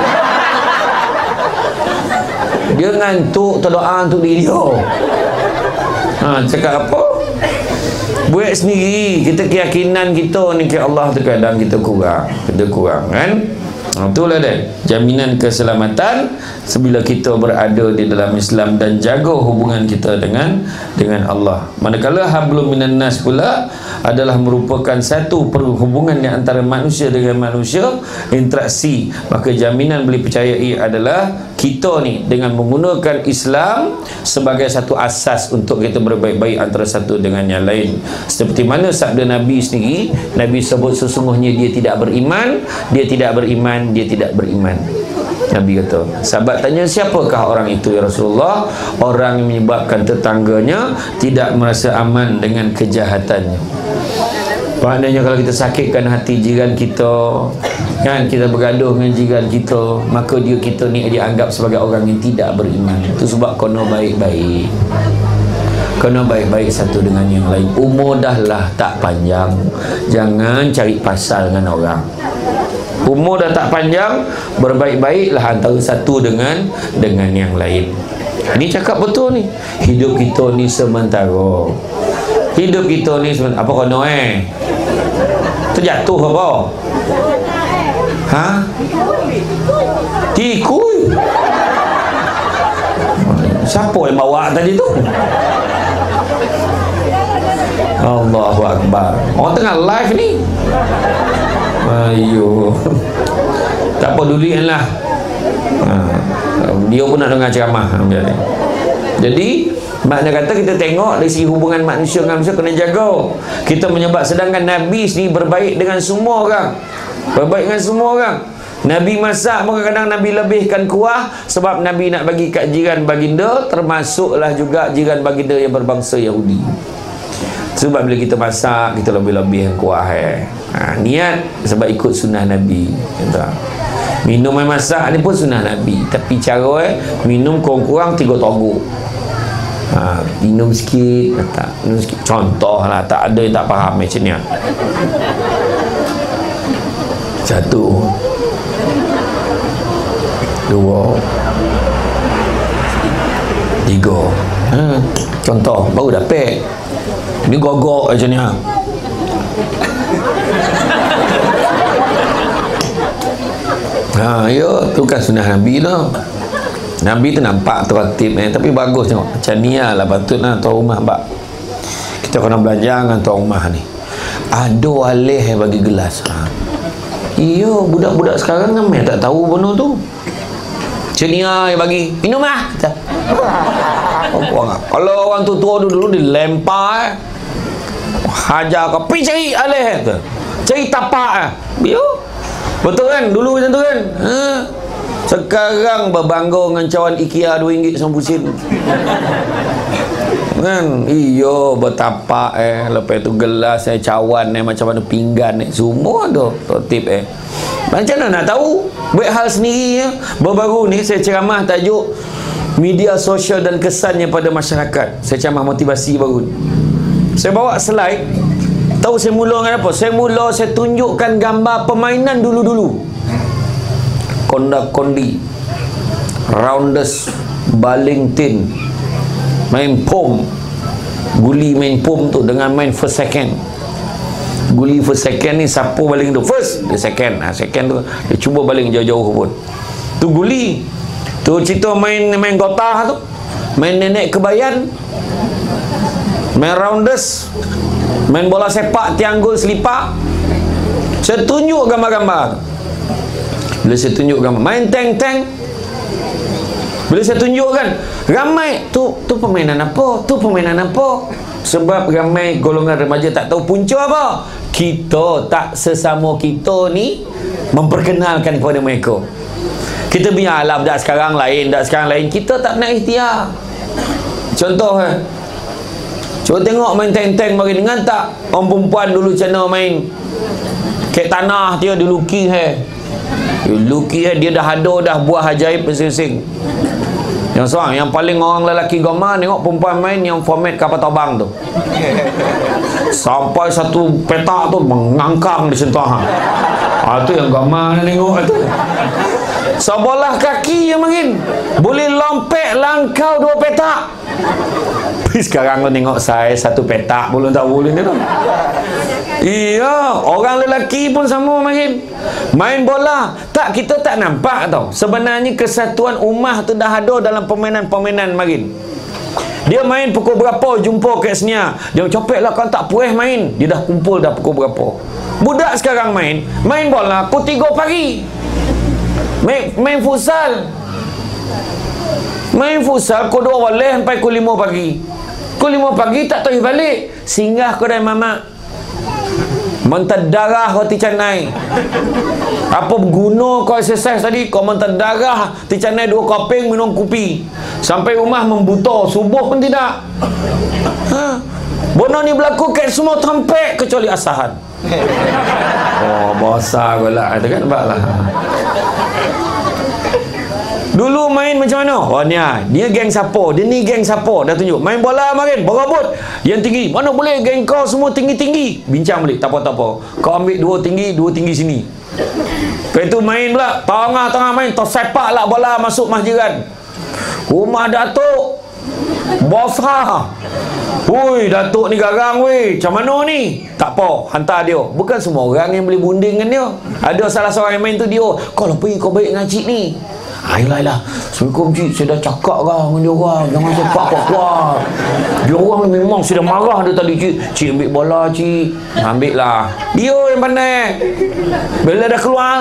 Dia ngantuk terdoa untuk diri dia. Cakap apa? Buat sendiri. Kita keyakinan kita ni ke Allah tu kadang kita kurang kan? Itulah dia jaminan keselamatan sebila kita berada di dalam Islam dan jaga hubungan kita dengan Allah. Manakala hablum minan nas pula adalah merupakan satu perhubungan di antara manusia dengan manusia, interaksi. Maka jaminan boleh percayai adalah kita ni dengan menggunakan Islam sebagai satu asas untuk kita berbaik-baik antara satu dengan yang lain. Seperti mana sabda Nabi sendiri, Nabi sebut sesungguhnya dia tidak beriman. Nabi kata, sahabat tanya, siapakah orang itu ya Rasulullah? Orang yang menyebabkan tetangganya tidak merasa aman dengan kejahatannya. Maknanya kalau kita sakitkan hati jiran kita, kan, kita bergaduh dengan jiran kita, maka kita ni dianggap sebagai orang yang tidak beriman. Itu sebab kena baik-baik, kena baik-baik satu dengan yang lain. Umur dah lah tak panjang, jangan cari pasal dengan orang. Umur dah tak panjang, berbaik-baiklah antara satu dengan yang lain. Ini cakap betul ni. Hidup kita ni sementara. Hidup kita ni apa kono terjatuh apa? Ha? Tikui. Siapa yang bawa tadi tu? Allahu Akbar. Orang tengah live ni. Ayo. Tak apa, dulianlah. Dia pun nak dengar ceramah. Jadi makna kata kita tengok dari segi hubungan manusia dengan manusia kena jaga. Kita menyebab, sedangkan Nabi ni berbaik dengan semua orang. Berbaik dengan semua orang. Nabi masak pun kadang-kadang Nabi lebihkan kuah sebab Nabi nak bagi kat jiran baginda, termasuklah juga jiran baginda yang berbangsa Yahudi. Sebab bila kita masak, kita lebih-lebihkan kuah niat sebab ikut sunnah Nabi. Minum air masak ni pun sunnah Nabi, tapi cara minum kurang-kurang 3 togok. Minum sikit, tak minum sikit. Contoh lah, tak ada yang tak faham macam ni. 1 2 3. Contoh baru dapat. Ni gogok macam ni. Ya, tu kan sunnah Nabi lah. Nabi tu nampak tertib tapi bagus tengok. Macam ni lah patutlah tuan rumah bak. Kita kena belajar dengan tuan rumah ni. Ada alih yang bagi gelas. Iya, budak-budak sekarang kan tak tahu benda tu. Cenia yang bagi minum lah. Kalau orang tu tua dulu dilempar hajar kau pergi cari alih tu, cari tapak betul kan dulu macam tu kan. Sekarang berbangga dengan cawan IKEA RM2.90 kan. Iyo bertapak lepas tu gelas cawan macam mana pinggan semua tu tip macam mana nak tahu buat hal sendiri baru-baru ni saya ceramah tajuk media sosial dan kesannya pada masyarakat. Saya ceramah motivasi baru. Saya bawa slide. Tahu saya mula dengan apa? Saya tunjukkan gambar permainan dulu-dulu. Konda-kondi, rounders, baling tin, main pom, guli main pom tu dengan main first second. Guli first second ni siapa baling tu first, dia second. Second tu dia cuba baling jauh-jauh pun. Tu guli. Tu cerita main gotah tu, main nenek kebayan, main rounders, main bola sepak tianggul selipar. Saya tunjuk gambar-gambar. Bila saya tunjuk gambar main tank-tank, bila saya tunjukkan ramai tu permainan apa, tu permainan apa. Sebab ramai golongan remaja tak tahu punca apa. Kita tak sesama kita ni memperkenalkan kepada mereka. Kita biarlah budak sekarang lain, kita tak nak ikhtiar. Contoh cuba tengok main tank-tank bagi dengan tak orang perempuan dulu macam mana main kek tanah dia dilukis dia dah ada dah buah ajaib masing-masing. Yang seorang yang paling orang lelaki gemar tengok perempuan main yang format kapal terbang tu. Sampai satu petak tu mengangkang di sentuh. Tu yang gemar tengok tu. Sebelah kaki yang makin boleh lompek langkau 2 petak. Sekarang kau tengok saya 1 petak belum tak boleh ni tu. Iya, orang lelaki pun sama main bola. Tak, kita tak nampak tau. Sebenarnya kesatuan ummah tu dah ada dalam permainan-permainan main. Dia main pukul berapa jumpa kat sini. Dia copek lah, kan tak puas main. Dia dah kumpul dah pukul berapa. Budak sekarang main bola pukul 3 pagi. Main futsal pukul 2 malam sampai pukul 5 pagi. Pukul 5 pagi tak tahu balik. Singgah kedai mamak. Mentar darah roti canai. Apa guna kau exercise tadi? Kau mentar darah roti canai 2 kopeng minum kopi. Sampai rumah membuta. Subuh pun tidak. Bono ni berlaku kat semua tempat kecuali Asahan. Bosan kau lah. Itu kan nampak lah. Dulu main macam mana? Dia geng siapa? Dia ni geng siapa? Dah tunjuk. Main bola main, berabut. Yang tinggi. Mana boleh geng kau semua tinggi-tinggi. Bincang balik. Tak apa. Kau ambil 2 tinggi sini. Lepas tu main pula. Tengah-tengah main. Tersepak lah bola masuk masjidan. Rumah Datuk. Besar. Hui, Datuk ni garang weh. Macam mana ni? Tak apa, hantar dia. Bukan semua orang yang boleh bunding dengan dia. Ada salah seorang yang main tu dia. Kau lah pergi, kau baik dengan cik ni. Ayolah. Assalamualaikum cik, saya dah cakap kan dengan dia orang. Jangan sepak kuat. Dia orang memang sudah marah dia tadi cik. Cik ambil bola cik. Ambil lah. Dia yang pandai. Bila dah keluar.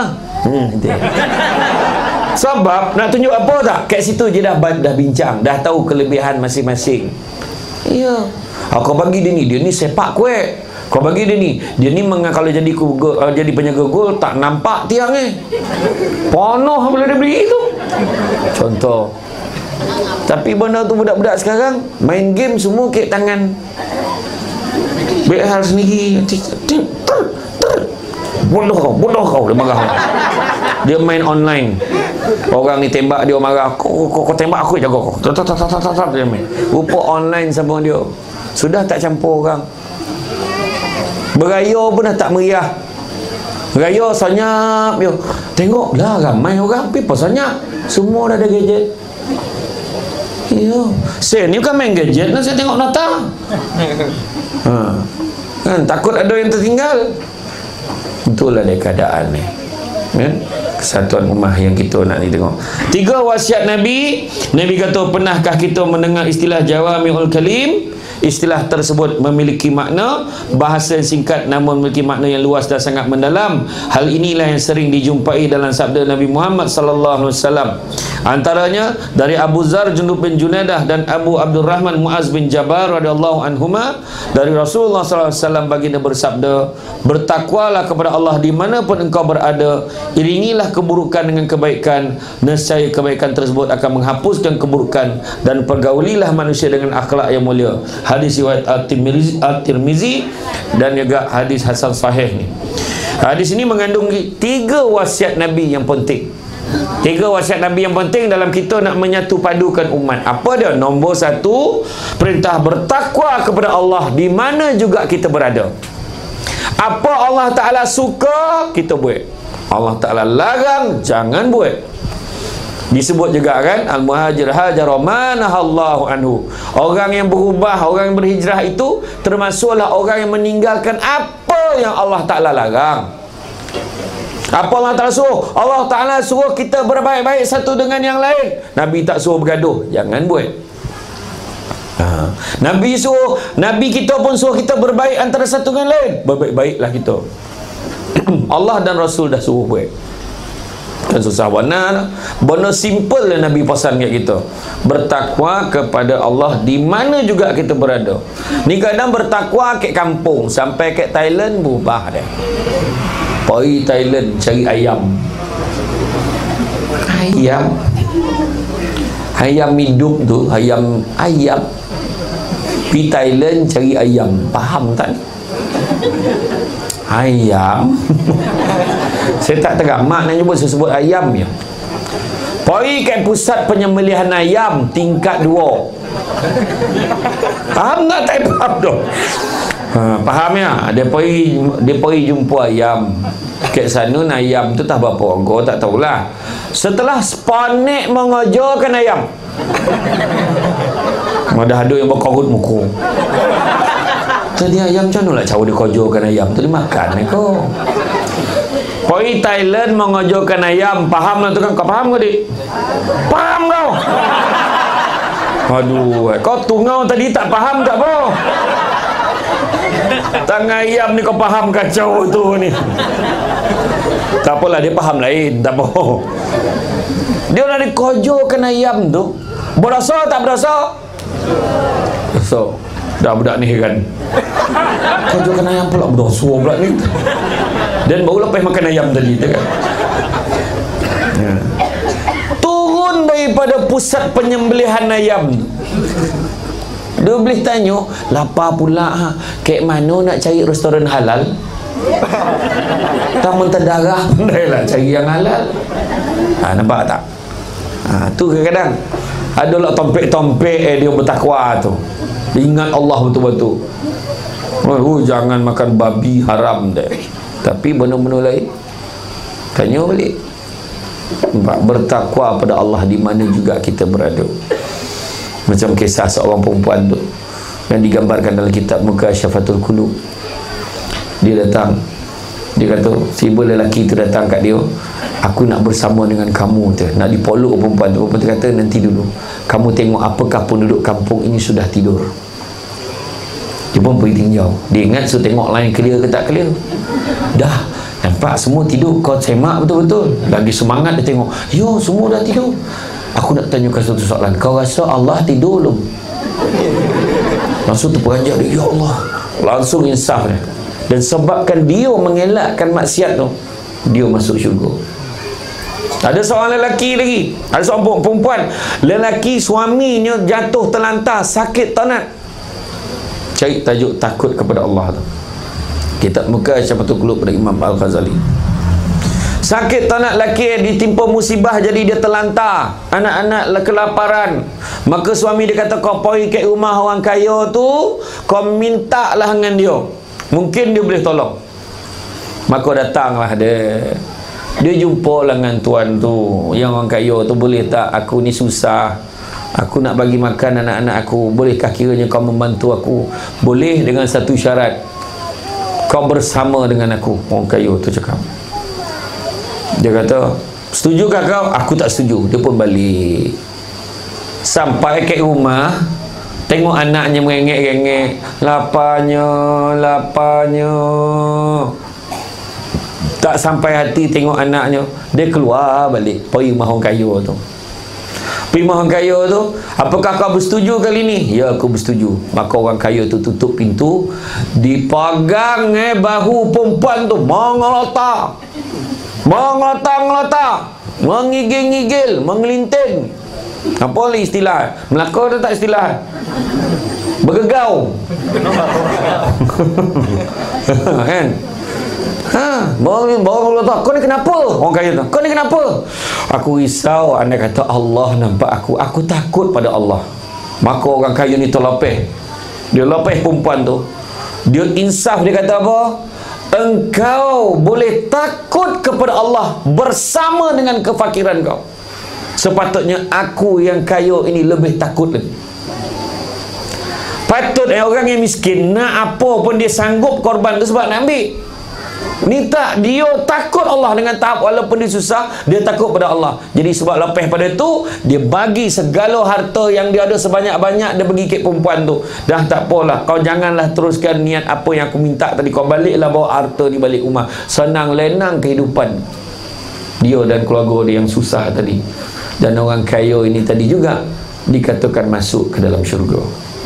Sebab nak tunjuk apa tak? Kat situ je dah bincang. Dah tahu kelebihan masing-masing. Ya. Kau bagi dia ni sepak kuat. Kau bagi dia ni kalau jadi penjaga gol tak nampak tiang Penuh bila dia beri tu. Contoh. Tapi benda tu budak-budak sekarang main game semua kek tangan. Baik hal sendiri. Bodoh kau dia marah. Dia main online. Orang ni tembak dia marah. Kau tembak aku jaga kau. Dia main. Rupa online sama dia. Sudah tak campur orang. Beraya pun dah tak meriah. Raya senyap dia. Tengoklah ramai orang pergi senyap. Semua dah ada gadget. Ya. Saya ni bukan main gadget lah, saya tengok nota. Kan takut ada yang tertinggal. Itulah dia keadaan ni. Kesatuan ummah yang kita nak ni tengok. 3 wasiat Nabi. Nabi kata, pernahkah kita mendengar istilah Jawami'ul Kalim? Istilah tersebut memiliki makna bahasa yang singkat namun memiliki makna yang luas dan sangat mendalam. Hal inilah yang sering dijumpai dalam sabda Nabi Muhammad sallallahu alaihi wasallam. Antaranya dari Abu Zar Jundub bin Junadah dan Abu Abdurrahman Muaz bin Jabal radhiyallahu anhuma, dari Rasulullah sallallahu alaihi wasallam baginda bersabda, bertakwalah kepada Allah dimanapun engkau berada, iringilah keburukan dengan kebaikan, nescaya kebaikan tersebut akan menghapuskan keburukan, dan pergaulilah manusia dengan akhlak yang mulia. Hadis riwayat At-Tirmizi dan juga hadis hasan sahih ni. Hadis ini mengandung 3 wasiat Nabi yang penting. 3 wasiat Nabi yang penting dalam kita nak menyatu padukan umat. Apa dia? Nombor 1, perintah bertakwa kepada Allah di mana juga kita berada. Apa Allah Ta'ala suka, kita buat. Allah Ta'ala larang, jangan buat. Disebut juga kan, al-muhajir hajara ma nahallahu anhu. Orang yang berubah, orang yang berhijrah itu termasuklah orang yang meninggalkan apa yang Allah Ta'ala larang. Apa Allah Ta'ala suruh? Allah Ta'ala suruh kita berbaik-baik satu dengan yang lain. Nabi tak suruh bergaduh, jangan buat. Nabi kita pun suruh kita berbaik antara satu dengan lain, berbaik-baiklah kita. Allah dan Rasul dah suruh buat. Kan susah warna. Benda simple lah Nabi pesan kat kita. Bertakwa kepada Allah di mana juga kita berada. Ni kadang bertakwa kat kampung, sampai kat Thailand berubah dia. Pergi Thailand cari ayam. Ayam hidup tu, ayam. Pergi Thailand cari ayam. Faham tak? Ayam. Saya tak teramat nak cuba sebut ayam ya. Pergi ke pusat penyembelihan ayam tingkat 2. Faham tak? Tak faham tu. Faham ya? Dia pergi jumpa ayam. Kat sana ayam tu tak berapa orang, tak tahulah. Setelah sepanik mengajarkan ayam, ada yang berkorut muka. Tadi ayam macam mana lah cara dia kojokan ayam tu, dia makan kau. Pergi Thailand mengojokan ayam. Faham lah tu kan? Kau faham kau dik? Faham kau? Aduh, kau tungau tadi tak faham tak apa? Tangan ayam ni kau faham kacau tu ni. Tak apalah, dia faham lain, tak apa. Dia nak dikojokan ayam tu. Berasa tak berasa? So, dah budak ni kan. Kojokan ayam pula berdosa pula ni. Dan baru lepas makan ayam tadi tu kan. Ya. Turun daripada pusat penyembelihan ayam. Dia boleh tanya, lapar pula kek mana nak cari restoran halal? Tak menterdarah pandailah cari yang halal. Nampak tak? Tu kadang-kadang ada lah tompek-tompek dia bertakwa tu. Dia ingat Allah betul-betul. Jangan makan babi haram deh. Tapi benda-benda lain tanya balik. Bertakwa pada Allah di mana juga kita berada. Macam kisah seorang perempuan tu yang digambarkan dalam kitab Mukasyafatul Qulub. Dia datang, dia kata, tiba lelaki tu datang kat dia, aku nak bersama dengan kamu tu, nak dipolok perempuan tu. Perempuan tu kata, nanti dulu, kamu tengok apakah penduduk kampung ini sudah tidur. Dia pun pergi tinjau, dia ingat so tengok lain clear ke tak clear. Dah nampak semua tidur, kau semak betul-betul. Lagi semangat dia tengok, yo semua dah tidur. Aku nak tanyakan satu soalan, kau rasa Allah tidur belum? Langsung terperanjat dia, ya Allah, langsung insaf dia. Dan sebabkan dia mengelakkan maksiat tu, dia masuk syurga. Ada seorang lelaki lagi, ada seorang perempuan, lelaki suaminya jatuh terlantar, sakit tanat. Cari tajuk takut kepada Allah tu, kitab Mukasyafatul Qulub pada Imam Al-Ghazali. Sakit tanat lelaki ditimpa musibah, jadi dia terlantar, anak-anak kelaparan. Maka suami dia kata, kau pergi ke rumah orang kaya tu, kau minta lah dengan dia, mungkin dia boleh tolong. Maka datanglah dia jumpa lah dengan tuan tu, yang orang kaya tu, boleh tak aku ni susah, aku nak bagi makan anak-anak aku, bolehkah kiranya kau membantu aku? Boleh, dengan satu syarat, kau bersama dengan aku. Orang kaya tu cakap. Dia kata, setujukah kau? Aku tak setuju. Dia pun balik. Sampai ke rumah, tengok anaknya merengek-rengek, laparnya. Tak sampai hati tengok anaknya, dia keluar balik, pergi rumah orang kaya tu. Pergi rumah orang kaya tu, apakah kau bersetuju kali ni? Ya, aku bersetuju. Maka orang kaya tu tutup pintu, dipegang bahu perempuan tu, mengelotak, mengigil-ngigil, mengelinting. Apa lagi istilah? Melaka tu tak istilah? Bergegau. Kan? Kau ni kenapa? Orang kaya tu, kau ni kenapa? Aku risau. Anda kata Allah nampak aku takut pada Allah. Maka orang kaya ni terlepeh. Dia lepeh perempuan tu, dia insaf. Dia kata apa? Engkau boleh takut kepada Allah bersama dengan kefakiran kau. Sepatutnya aku yang kaya ini lebih takut lagi. Patut orang yang miskin nak apa pun dia sanggup korban tu sebab nak ambil. Ni tak, dia takut Allah dengan tahap walaupun dia susah, dia takut pada Allah. Jadi sebab lepeh pada tu, dia bagi segala harta yang dia ada sebanyak-banyak, dia bagi ke perempuan tu. Dah tak apalah, kau janganlah teruskan niat apa yang aku minta tadi, kau baliklah bawa harta ni balik rumah. Senang lenang kehidupan dia dan keluarga dia yang susah tadi. Dan orang kaya ini tadi juga dikatakan masuk ke dalam syurga.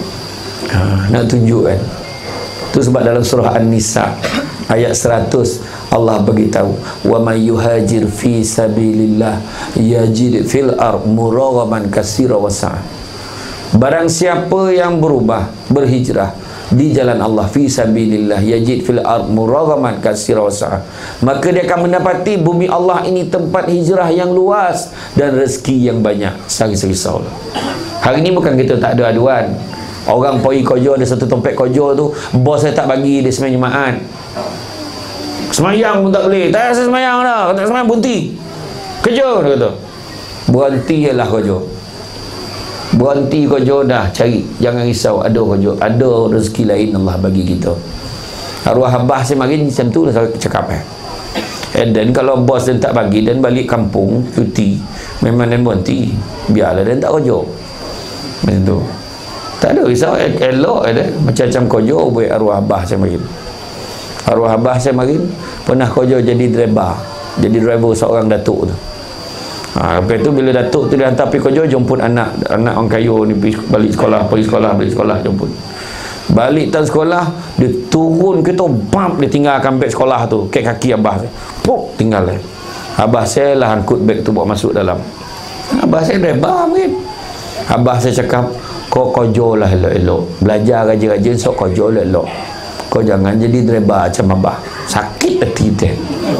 Nak tunjukkan tu sebab dalam surah An-Nisa ayat 100 Allah beritahu, wa may yuhajir fi sabilillah yajid fil ard muraghaman katsira wasa'. Barang siapa yang berhijrah di jalan Allah, fi sabilillah yajid fil ard muraghaman katsira wasa', maka dia akan mendapati bumi Allah ini tempat hijrah yang luas dan rezeki yang banyak. Risau. Hari ni bukan kita tak ada aduan. Orang pergi kerja, ada satu tempat kerja tu, bos saya tak bagi dia sembahyang Jumaat. Semayang pun tak boleh. Tak rasa semayang dah. Tak semayang berhenti. Kerja, dia kata. Berhentilah kerja. Berhenti kerja dah. Cari. Jangan risau. Ada kerja. Ada rezeki lain Allah bagi kita. Arwah abah saya makin macam tu lah saya cakap. And then kalau bos dan tak bagi dan balik kampung, cuti, memang dan berhenti. Biarlah dan tak kerja. Macam tu. Tak ada risau. Elok ada. Macam-macam kerja buat arwah abah saya makin. Arwah abah saya makin pernah kerja jadi driver. Jadi driver seorang datuk tu. Lepas tu bila datuk tu dia hantar pergi kerja, jemput anak orang kaya ni pergi sekolah, jemput. Balik tan sekolah, dia turun kereta, bam, dia tinggalkan beg sekolah tu, kaki abah saya. Puk, tinggal lah. Abah saya lah angkut beg tu bawa masuk dalam. Abah saya driver mungkin. Abah saya cakap, kau kerja lah elok-elok. Belajar rajin-rajin, sok kerja elok-elok. Kau jangan jadi driver macam abah. Sakit hati kita.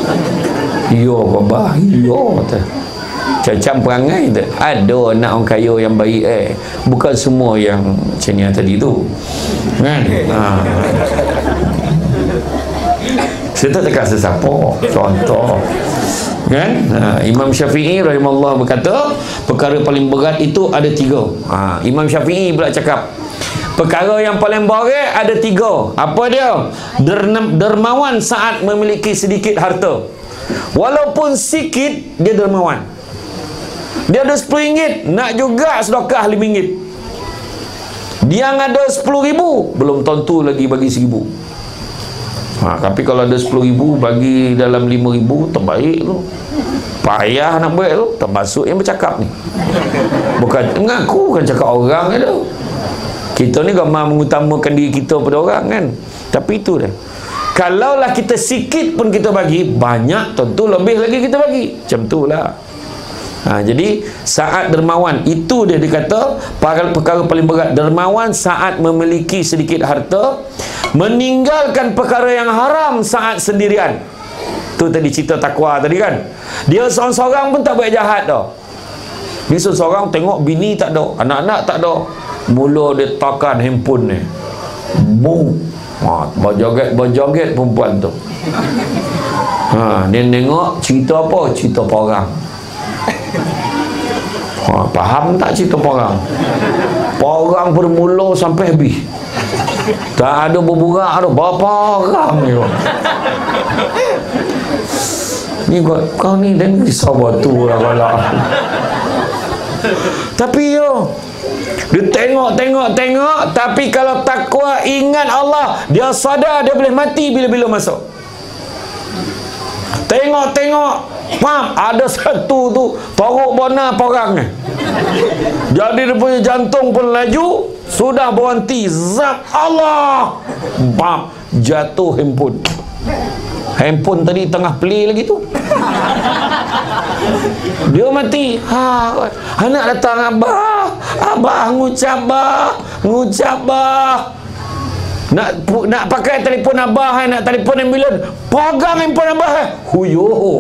Yo abah, yo tu. Macam perangai tu. Ada anak orang kaya yang baik bukan semua yang macam ni tadi tu. Kan? Kita tak cakap sesiapa. Contoh. Kan? Imam Syafi'i rahimahullah berkata, perkara paling berat itu ada 3. Imam Syafi'i pula cakap, perkara yang paling berat ada 3. Apa dia? Dermawan saat memiliki sedikit harta. Walaupun sikit, dia dermawan. Dia ada RM10, nak juga sedekah RM5. Dia ada RM10,000, belum tentu lagi bagi RM1,000. Tapi kalau ada RM10,000 bagi dalam RM5,000, terbaik tu. Payah nak buat tu, termasuk yang bercakap ni. Bukan mengaku, bukan cakap orang tu. Kita ni gambar mengutamakan diri kita pada orang kan. Tapi itu dah. Kalaulah kita sikit pun kita bagi, banyak tentu lebih lagi kita bagi. Macam tu lah. Jadi saat dermawan, itu dia dikata perkara paling berat. Dermawan saat memiliki sedikit harta, meninggalkan perkara yang haram saat sendirian. Tu tadi cerita takwa tadi kan. Dia seorang-seorang pun tak buat jahat dah. Dia seorang-seorang tengok bini tak ada, anak-anak tak ada, mula dia takan handphone ni. Boom. Berjoget perempuan tu. Dia tengok cerita apa? Cerita orang. Faham tak cerita orang? Orang bermula sampai habis. Tak ada berburak ada berapa orang ni. Ni kau ni dan risau tu lah kalau. Tapi dia tengok, tapi kalau takwa ingat Allah, dia sadar dia boleh mati bila-bila masuk. Tengok, ada satu tu torok bona porang ni. Jadi dia punya jantung pun laju, sudah berhenti. Zap Allah. Jatuh handphone. Handphone tadi tengah play lagi tu. Dia mati. Anak datang, abah ngucap bah. Nak pakai telefon abah, nak telefon ambulan, pegang handphone abah. Huyuh.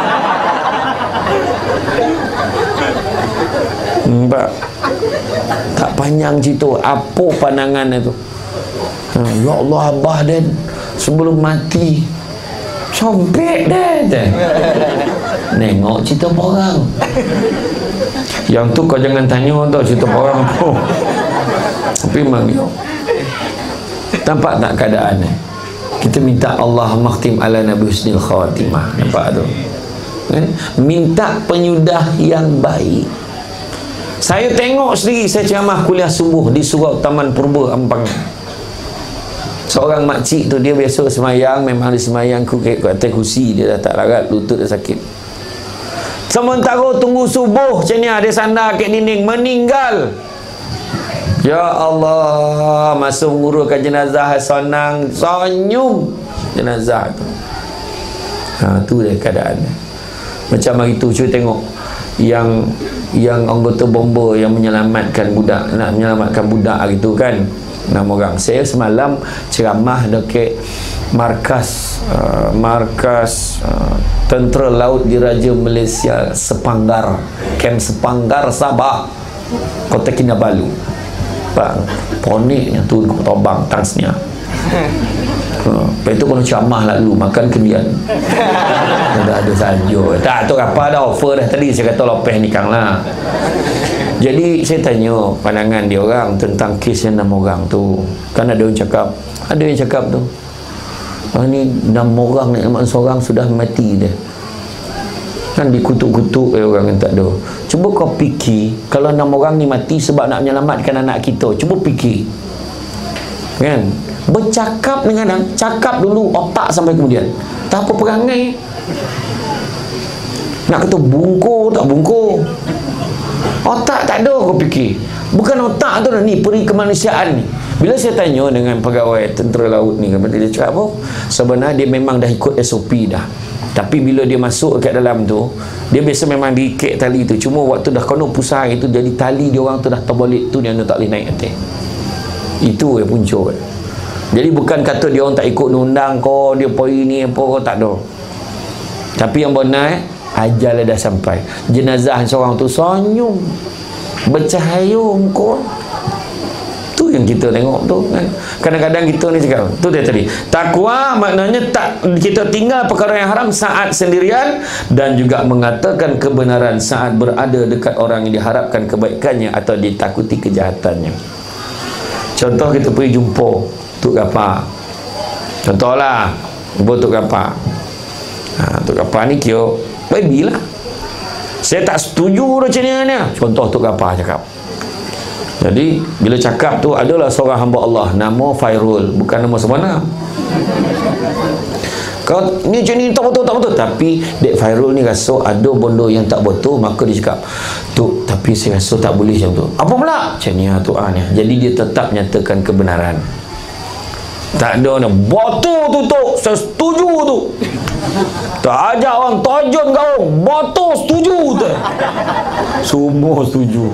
Tak panjang cerita. Apa pandangan itu? Ya Allah, abah dan sebelum mati sobek dah. Nengok cerita orang. Yang tu kau jangan tanya tau cerita orang apa. Tapi memang nampak tak keadaan ni? Kita minta Allah makhtim ala nabi husnil khatimah. Nampak tu? Minta penyudah yang baik. Saya tengok sendiri, saya ceramah kuliah subuh di Surau Taman Purba Ampang. Seorang makcik tu, dia biasa semayang, memang dia semayang kat atas kursi, dia dah tak larat, lutut dah sakit. Sementara tunggu subuh macam ni, dia sandar kat dinding, meninggal. Ya Allah, masuk menguruskan jenazah, senang, senyum jenazah tu. Tu dia keadaan. Macam hari tu, cuba tengok yang anggota bomba yang menyelamatkan budak, nak menyelamatkan budak hari tu kan, 6 orang. Saya semalam ceramah dekat markas Tentera Laut Diraja Malaysia Sepanggar, Kem Sepanggar, Sabah, Kota Kinabalu. Poniknya tu tobang tangsnya. Lepas tu kalau ceramah lalu makan kedian. Ada saja. Tak tu apa dah offer dah tadi, saya kata lopeh nikang lah. Jadi saya tanya pandangan dia orang tentang kes yang 6 orang tu. Kan ada yang cakap tu, ni 6 orang ni, 6 seorang sudah mati dia. Kan dikutuk-kutuk orang yang tak ada. Cuba kau fikir, kalau 6 orang ni mati sebab nak menyelamatkan anak kita, cuba fikir kan, bercakap dengan cakap dulu otak sampai kemudian. Tak apa perangai, nak kata bungkur tak bungkur, otak tak ada. Kau fikir, bukan otak tu dah, ni peri kemanusiaan ni. Bila saya tanya dengan pegawai tentera laut ni, dia cakap apa, sebenarnya dia memang dah ikut SOP dah. Tapi bila dia masuk kat dalam tu, dia biasa memang diikat tali tu. Cuma waktu dah kono pusai itu, jadi tali dia orang tu dah terbolit tu, dia tak boleh naik atas. Itu yang punca. Jadi bukan kata dia orang tak ikut undang kau, dia poi ni apa kau, tak ada. Tapi yang benar, ajal dah sampai. Jenazah seorang tu senyum, bercahaya muka. Tu yang kita tengok tu kan. Kadang-kadang kita ni cakap tu dia tadi, takwa maknanya tak kita tinggal perkara yang haram saat sendirian dan juga mengatakan kebenaran saat berada dekat orang yang diharapkan kebaikannya atau ditakuti kejahatannya. Contoh kita pergi jumpa Tok Gapa, contohlah jumpa Tok Gapa. Tok Gapa ni kira baby lah, saya tak setuju macam ni. Contoh Tok Gapa cakap. Jadi bila cakap tu adalah seorang hamba Allah nama Fairul, bukan nama sebenar. Kau ni macam ni tak betul. Tapi Dek Fairul ni rasa ada benda yang tak betul, maka dia cakap, Tuk, tapi saya rasa tak boleh macam tu. Apa pula? Macam ni lah Tuk ni. Jadi dia tetap nyatakan kebenaran. Tak ada ni betul tu Tuk, saya setuju tu. Tak ajak orang tojun kau, betul setuju tu. Semua setuju.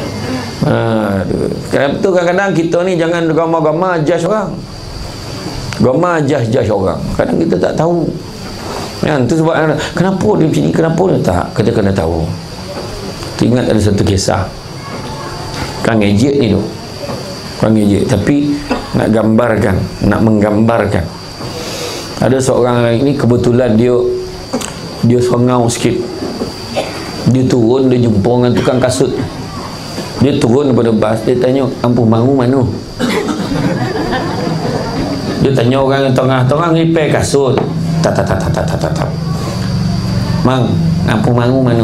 Kadang-kadang kita ni jangan gama-gama judge orang. Gama judge orang. Kadang kita tak tahu. Kan tu sebab kenapa dia macam ni, kenapa dia tak? Kita kena tahu. Ingat ada satu kisah. Kang Ejek ni tu. Kang Ejek tapi nak gambarkan, nak menggambarkan. Ada seorang ini kebetulan dia sengau sikit. Dia turun, dia jumpa dengan tukang kasut. Dia turun daripada bas, dia tanya, Kampung Baru mana? Dia tanya orang yang tengah-tengah repair kasut. Tak. Mang, Kampung Baru mana?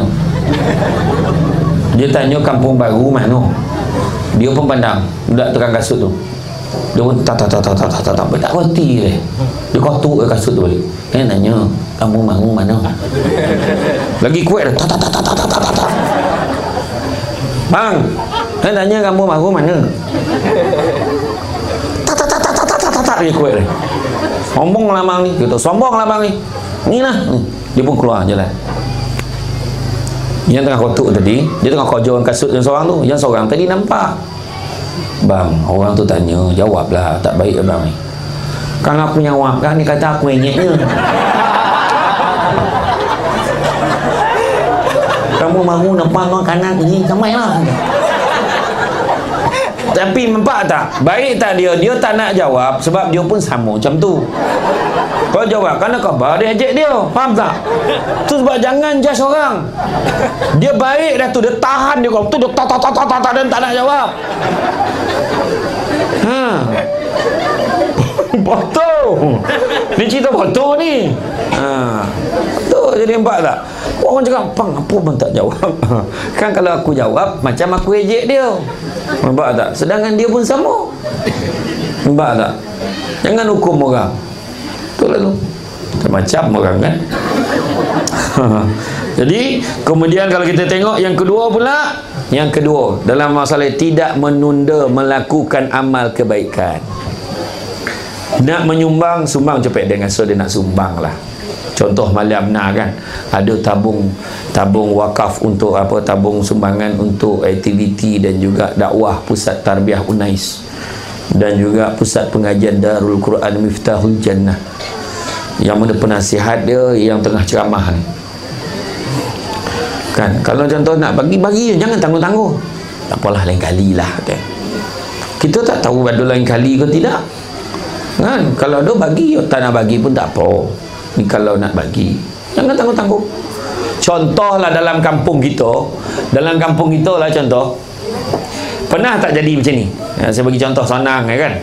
Dia tanya Kampung Baru mana? Dia pun pandang budak tukang kasut tu. Dia pun tak berhenti dia. Dia kotuk kasut tu balik. Dia tanya Kampung Baru mana? Lagi kuat dah. Tak. Bang, saya tanya Kampung Baru mana? Tak dia kuat dia. Sombong lah bang ni. Kita sombong lah bang ni. Ni lah. Dia pun keluar jalan. Yang tengah kotuk tadi, dia tengah kojokan kasut yang seorang tu. Yang seorang tadi nampak. Bang, orang tu tanya, jawablah. Tak baik ke bang ni? Kan aku jawab kan, dia kata aku enyeknya. Kamu mahu nampak orang kanan ini sampai lah. Tapi nampak tak? Baik tak dia? Dia tak nak jawab sebab dia pun sama macam tu. Kau jawab kerana khabar dia ejek dia. Faham tak? Tu sebab jangan judge orang. Dia baik dah tu, dia tahan dia kau tu, dia tak dan tak nak jawab. Betul. Ni cerita betul ni. Betul. Jadi nampak tak? Orang cakap, Pang, apa pun tak jawab. Kan kalau aku jawab, macam aku ejek dia. Nampak tak? Sedangkan dia pun sama. Nampak tak? Jangan hukum orang. Betul lah tu. Macam orang kan. Jadi kemudian kalau kita tengok yang kedua pula, yang kedua dalam masalah tidak menunda melakukan amal kebaikan. Nak menyumbang, sumbang cepet dengan so dia nak sumbang lah. Contoh malam nak kan ada tabung wakaf untuk apa, tabung sumbangan untuk aktiviti dan juga dakwah pusat tarbiyah Unais dan juga pusat pengajian Darul Quran Miftahul Jannah, yang mana penasihat dia yang tengah ceramah ni. Kan kalau contoh nak bagi jangan tangguh-tangguh. Tak apalah, lain kali lah kan. Kita tak tahu ada lain kali ke tidak. Kan kalau ada bagi, tak nak bagi pun tak apa. Ni kalau nak bagi jangan tangguh-tangguh. Contohlah dalam kampung kita lah contoh. Pernah tak jadi macam ni? Saya bagi contoh senang kan.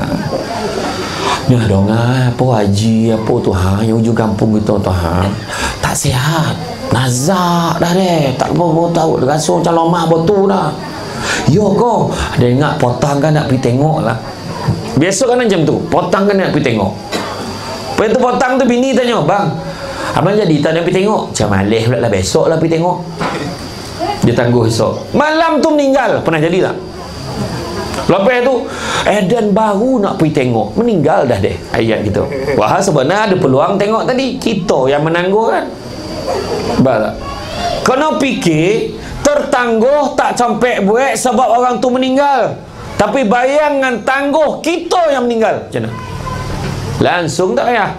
Ni ada orang apa haji apa tu yang hujung kampung kita tu tak sihat. Nazak dah deh. Tak apa tahu rasa macam lomah betul dah. Yo kau ada ingat potang kan nak pergi tengok lah. Besok kan macam tu, potang kan nak pergi tengok. Lepas tu potang tu bini tanya, bang, abang jadi tak nak pergi tengok? Macam malih pula lah, besok lah pergi tengok. Dia tangguh esok. Malam tu meninggal. Pernah jadi tak? Lepas tu edan baru nak pergi tengok, meninggal dah deh ayat gitu. Wah, sebenarnya ada peluang tengok tadi. Kita yang menangguh kan. Baik. Kena fikir tertangguh tak sampai buat sebab orang tu meninggal. Tapi bayangan tangguh kita yang meninggal. Macam mana? Langsung tak payah.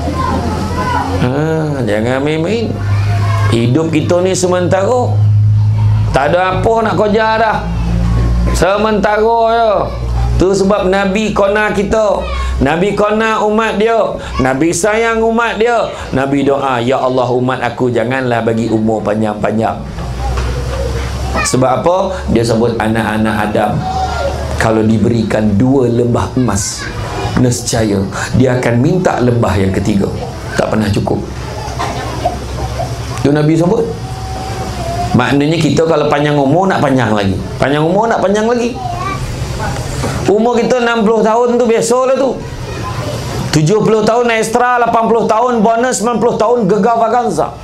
Jangan main-main. Hidup kita ni sementara. Tak ada apa nak kerja dah. Sementara je. Tu sebab Nabi kona kita, Nabi kona umat dia, Nabi sayang umat dia. Nabi doa, ya Allah umat aku janganlah bagi umur panjang-panjang. Sebab apa? Dia sebut anak-anak Adam kalau diberikan 2 lembah emas, nescaya dia akan minta lembah yang ketiga. Tak pernah cukup. Itu Nabi sebut. Maknanya kita kalau panjang umur nak panjang lagi, panjang umur nak panjang lagi. Umur kita 60 tahun tu biasalah tu. 70 tahun ekstra, 80 tahun bonus, 90 tahun gegar vaganza.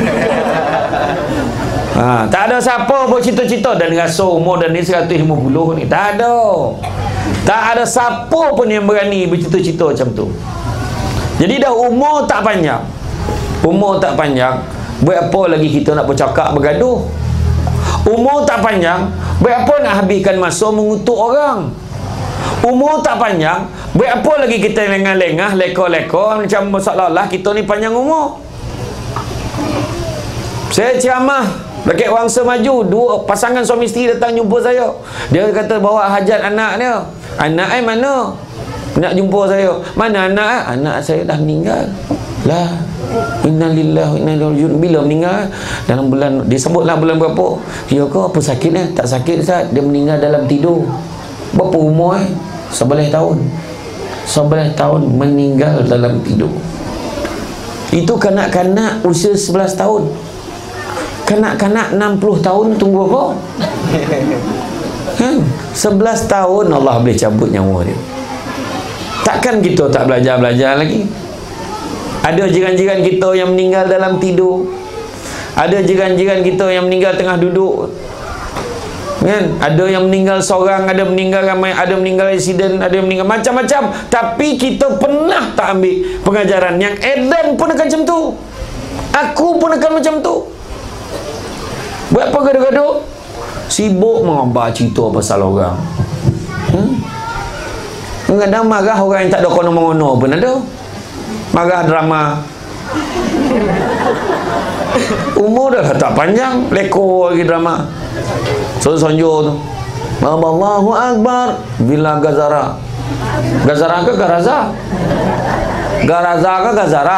Tak ada siapa bercita-cita dan rasa umur dan ni 150 ni. Tak ada. Tak ada siapa pun yang berani bercita-cita macam tu. Jadi dah umur tak panjang. Umur tak panjang, buat apa lagi kita nak bercakap bergaduh? Umur tak panjang, buat apa nak habiskan masa mengutuk orang? Umur tak panjang, buat apa lagi kita lengah-lengah, leka-leka macam seolah-olah kita ni panjang umur. Saya ceramah dekat Wangsa Maju, 2 pasangan suami isteri datang jumpa saya. Dia kata bawa hajat anak dia. Anak mana? Nak jumpa saya. Mana anak? Anak saya dah meninggal. Lah, innalillahi wa inna ilaihi raji'un. Bila meninggal? Dalam bulan, disebutlah bulan berapa? Ya ke apa sakitnya? Tak sakit Ustaz, dia meninggal dalam tidur. Berapa umur 11 tahun. 11 tahun meninggal dalam tidur. Itu kanak-kanak usia 11 tahun. Kanak-kanak 60 tahun tunggu apa? 11 tahun Allah boleh cabut nyawa dia. Takkan kita tak belajar-belajar lagi? Ada jiran-jiran kita yang meninggal dalam tidur. Ada jiran-jiran kita yang meninggal tengah duduk. Kan? Ada yang meninggal seorang, ada meninggal ramai, ada meninggal insiden, ada yang meninggal macam-macam. Tapi kita pernah tak ambil pengajaran yang Adam pun akan macam tu. Aku pun akan macam tu. Buat apa gaduh-gaduh? Sibuk mengambil cerita pasal orang. Kadang marah orang yang tak ada kono-mengono pun ada. Marah drama. Umur dah tak panjang, leko lagi drama. Sonjo tu. Allahu Akbar. Bila Gazara. Gazara ke Garaza? Garaza ke Gazara?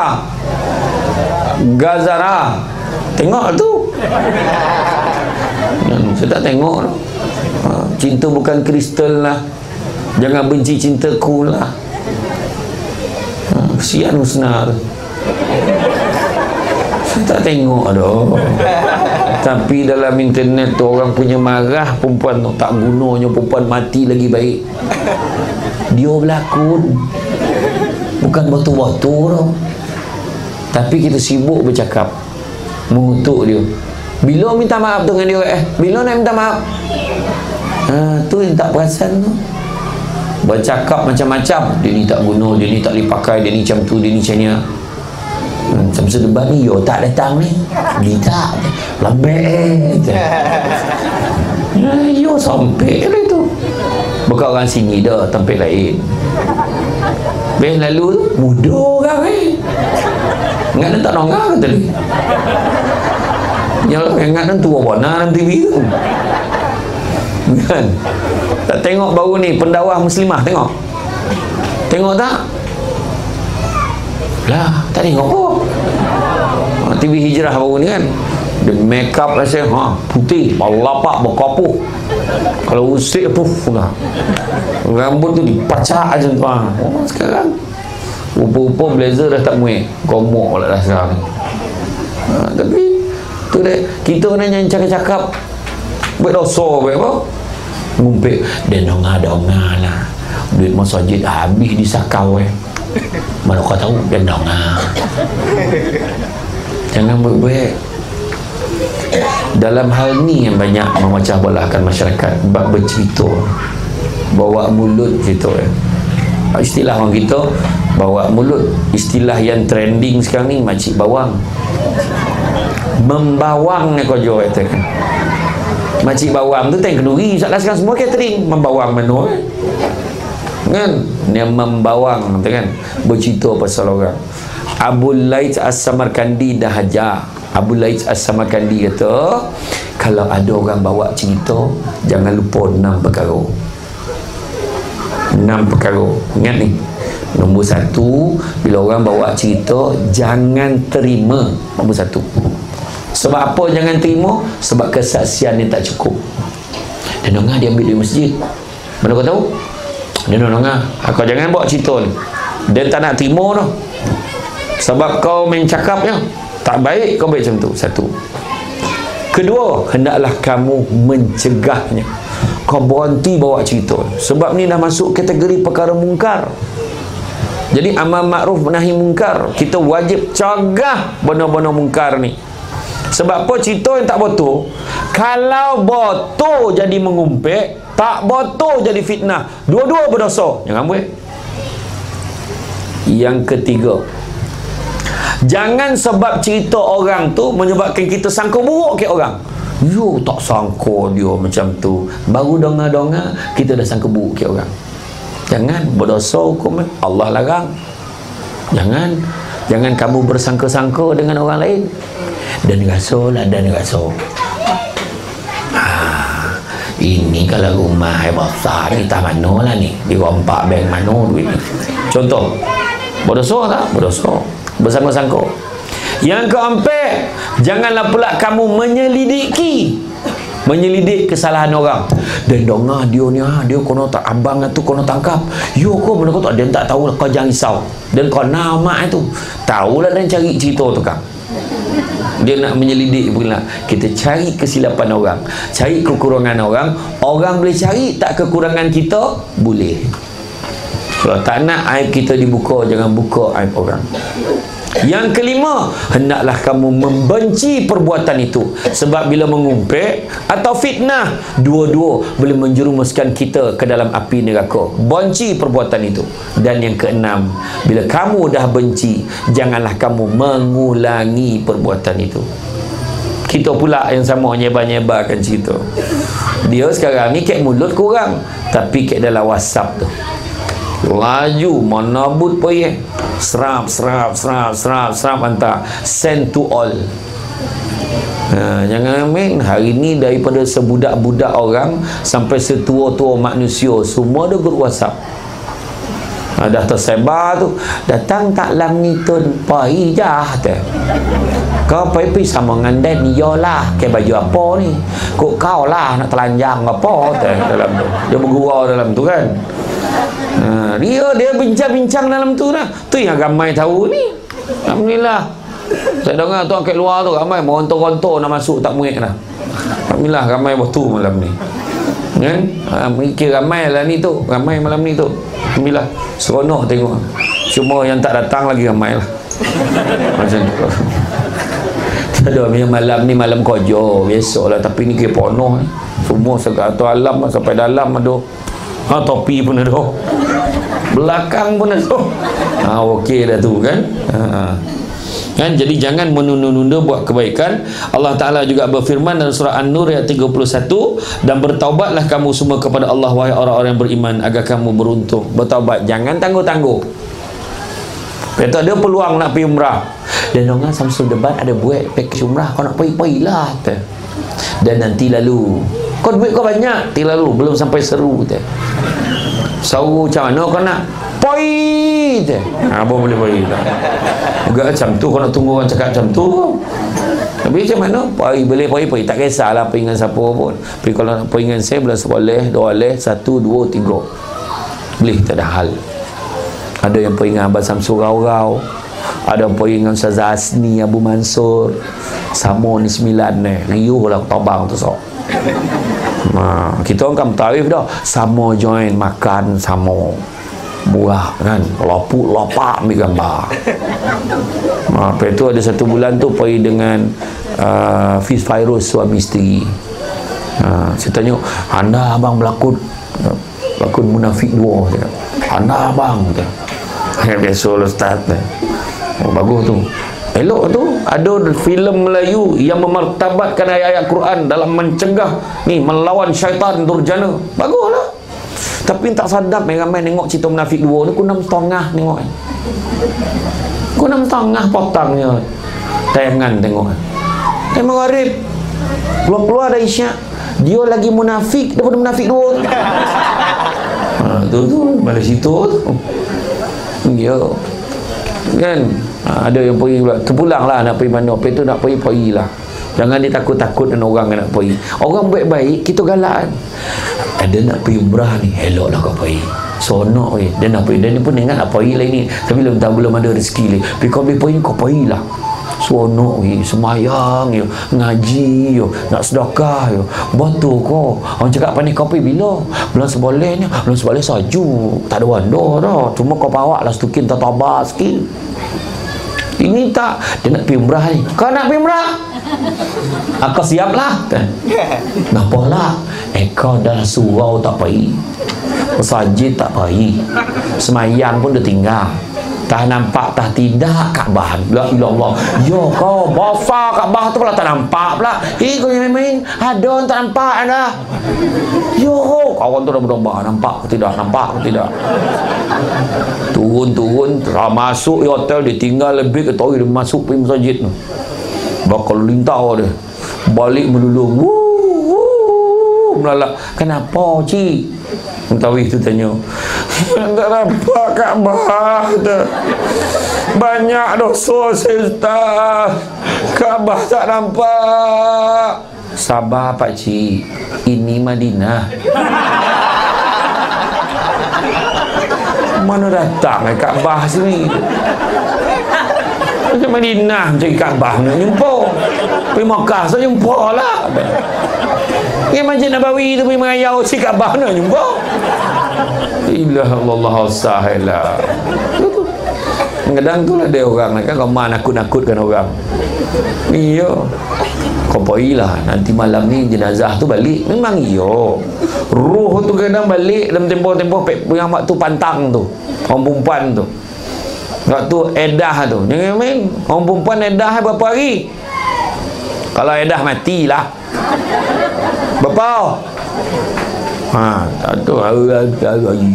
Gazara. Tengok tu. Saya tak tengok. Cinta bukan kristal lah. Jangan benci cintaku lah. Kesian Husna tu. Saya tak tengok dah. Tapi dalam internet tu orang punya marah perempuan tu. Tak gunanya perempuan mati lagi baik. Dia berlakon. Bukan batu-batu tau. Tapi kita sibuk bercakap, mengutuk dia. Bila minta maaf tu dengan dia? Bila nak minta maaf? Tu yang tak perasan tu. Bercakap macam-macam. Dia ni tak guna, dia ni tak boleh pakai, dia ni macam tu, dia ni macam ni. Masa debat ni, yo tak datang ni. Dia tak. Lambek. Yo sampai lah tu. Bukan orang sini dah, tempat lain. Bes lalu tu, muda orang ingat dia tak nongak kata dia. Yang ingat dia tua warna dalam TV tu. Kan? Tak tengok baru ni pendakwah muslimah, tengok. Tengok tak? Lah, tak tengok apa. TV hijrah baru ni kan. Dia make up lah saya, putih, lapak, berkapuh. Kalau usik puf lah. Rambut tu dipacak macam tu. Sekarang rupa-rupa blazer dah tak muat. Gomok pula dah sekarang ni. Tapi tu dah, kita kena jangan cakap-cakap buat dosa buat apa. Ngumpik dia dongah-dongah lah. Duit masjid habis di sakau mana kau tahu dia dongah. Jangan buat-buat. Dalam hal ni yang banyak memecah belahkan masyarakat. Bab bercerita, bawa mulut cerita. Istilah orang kita bawa mulut. Istilah yang trending sekarang ni makcik bawang. Membawang ni kau jual katakan. Makcik bawang tu teng kenduri. Salah sekarang semua catering. Membawang mana kan? Dia membawang kan, bercerita pasal orang. Abu Laits As-Samarkandi dah ajar. Abu Laits As-Samarkandi kata, kalau ada orang bawa cerita, jangan lupa 6 perkara. 6 perkara. Ingat ni. Nombor 1, bila orang bawa cerita, jangan terima. Nombor 1. Sebab apa jangan terima? Sebab kesaksian dia tak cukup. Dan dengar dia ambil di masjid. Mana kau tahu? Dia dengar. Kau jangan bawa cerita ni. Dia tak nak terima dah. Sebab kau main cakap ya. Tak baik kau baik macam tu. 1. Kedua, hendaklah kamu mencegahnya. Kau berhenti bawa cerita. Sebab ni dah masuk kategori perkara mungkar. Jadi amal makruf nahi mungkar, kita wajib cegah benda-benda mungkar ni. Sebab apa? Cerita yang tak betul, kalau betul jadi mengumpet, tak betul jadi fitnah, dua-dua berdosa. Jangan buat. Yang ketiga, jangan sebab cerita orang tu menyebabkan kita sangka buruk ke orang. Yo, tak sangka dia macam tu, baru dengar-dengar kita dah sangka buruk ke orang. Jangan berdosa hukum Allah larang. Jangan kamu bersangka-sangka dengan orang lain. Dan rasul dan rasul. Ini kalau rumah besar ni tak mana lah ni, dirompak bank mana duit ni. Contoh, berdosa tak? Berdosa. Bersangka-sangka. Yang keempat, janganlah pula kamu menyelidik kesalahan orang. Dan dengar dia ni, dia kono tak abang tu kono tangkap. Yo kau mana kau tak, dia tak tahu, kau jangan risau. Dan kau nama itu tahulah dan cari cerita tu kan. Dia nak menyelidik pula. Kita cari kesilapan orang, cari kekurangan orang. Orang boleh cari tak kekurangan kita? Boleh. Kalau tak nak aib kita dibuka, jangan buka aib orang. Yang kelima, hendaklah kamu membenci perbuatan itu. Sebab bila mengumpet atau fitnah, dua-dua boleh menjerumuskan kita ke dalam api neraka. Benci perbuatan itu. Dan yang keenam, bila kamu dah benci, janganlah kamu mengulangi perbuatan itu. Kita pula yang sama nyebar-nyebarkan cerita. Dia sekarang ni kek mulut kurang, tapi kek dalam WhatsApp tu laju mana but poye, serap hantar, send to all. Jangan main. Hari ni daripada sebudak-budak orang sampai setua-tua manusia, semua ada grup WhatsApp. Dah tersebar tu, datang tak lam ni tun pai jah tu. Kau pai sama dengan Dan iyalah, ke baju apa ni? Kok kau lah nak telanjang apa tu dalam tu. Dia bergurau dalam tu kan. Dia bincang-bincang dalam tu dah. Tu yang ramai tahu ni. Alhamdulillah. Saya dengar tu angkat luar tu ramai merontor-rontor nak masuk tak muat dah. Alhamdulillah ramai waktu malam ni. Kan? Mikir ramai lah ni tu. Ramai malam ni tu. Alhamdulillah. Seronok tengok. Cuma yang tak datang lagi ramai lah. Macam tu. Tak ada. Malam ni malam kerja. Biasalah. Tapi ni kira penuh ni. Semua segala alam sampai dalam ada. Topi pun ada, belakang pun ada. Okey dah tu kan. Kan, jadi jangan menunda-nunda buat kebaikan. Allah Ta'ala juga berfirman dalam surah An-Nur ayat 31, dan bertaubatlah kamu semua kepada Allah wahai orang-orang yang beriman agar kamu beruntung. Bertaubat, jangan tangguh-tangguh. Kata dia peluang nak pergi umrah, dan orang Samsul Debat ada buat package umrah, kau nak pergi-pergilah. Dan nanti lalu kau duit kau banyak, nanti lalu belum sampai seru tu. Seru macam mana kau nak poi tu. Apa boleh poi tak? Juga macam tu, kau nak tunggu orang cakap macam tu. Tapi macam mana? Poi boleh poi. Tak kisahlah pergi dengan siapa pun. Tapi kalau nak pergi dengan saya, boleh seboleh, dua boleh, 1, 2, 3. Boleh, tak ada hal. Ada yang pergi dengan Abang Samsul Rau-Rau. Ada yang pergi dengan Ustazah Asni Abu Mansur. Sama ni 9 ni. Riuh lah tabang tu sok. Kita orang kan tarif dah. Sama join makan sama. Buah kan. Lapuk lapak ambil gambar. Lepas tu ada 1 bulan tu pergi dengan Fiz Fairuz suami isteri. Saya tanya, anda abang berlakon munafik 2. Anda abang. Biasa lah Ustaz. Bagus tu. Elok tu. Ada filem Melayu yang memartabatkan ayat-ayat Quran dalam mencegah ni, melawan syaitan durjana. Baguslah. Tapi tak sadap ramai tengok cerita munafik 2 ni, ku 6,5 tengok. Ku 6,5 potangnya. Tayangan tengok. Time maghrib. Keluar dari Isyak, dia lagi munafik daripada munafik 2 tu. tu balik situ tu. Ya. Kan? Ada yang pergi pula, terpulang lah nak pergi mana. Lepas tu nak pergi lah. Jangan dia takut-takut dengan orang yang nak pergi. Orang baik-baik, kita galak kan. Ada nak pergi umrah ni, elok lah kau pergi. Sonok weh. Dia nak pergi. Dan dia pun ingat nak pergi lah ini. Tapi belum ada rezeki lagi. Tapi kau boleh pergi, kau pergi lah. Sonok weh. Semayang yo, ngaji yo, nak sedekah yo. Betul kau. Orang cakap pandai kau pergi bila? Bulan seboleh ni. Bulan seboleh sajuk. Tak ada wanda dah. Cuma kau bawa lah setukin tatabah sikit. Ini tak. Dia nak pergi umrah ni. Kau nak pergi umrah? Kau siap lah. Kenapa lah? Kau dah surau tak pergi. Masjid tak pergi. Semayang pun dia tinggal. Tak nampak tak tidak Kaabah. La ilallah. Yo kau bafar Kaabah tu pula tak nampak pula. Kau yang main adon tak nampak dah. Yo kawan tu dah berdomba nampak ke tidak? Nampak ke tidak? Turun masuk hotel dia tinggal lebih ke tahu dia masuk pergi masjid tu. Bakal lintau dia. Balik melulung. Melalak. Kenapa cik? Mentawih tu tanya, tak nampak Kaabah dah. Banyak dosa saya. Kaabah tak nampak. Sabar pak cik, ini Madinah. Mana datang Kaabah sini? Macam Madinah mencari Kaabah nak jumpa. Pergi Makkah saya jumpa lah. Pergi Masjid Nabawi tu pergi merayau si Kaabah nak jumpa. Ilah Allah sahilah. Kadang tu lah dia orang kan ramai nakut-nakutkan orang. Iya. Kau pergilah nanti malam ni jenazah tu balik. Memang iyo. Ruh tu kadang balik dalam tempoh-tempoh yang waktu pantang tu. Orang perempuan tu. Waktu edah tu. Jangan main. Orang perempuan edah berapa hari? Kalau edah matilah. Berapa? Tak tahu hari.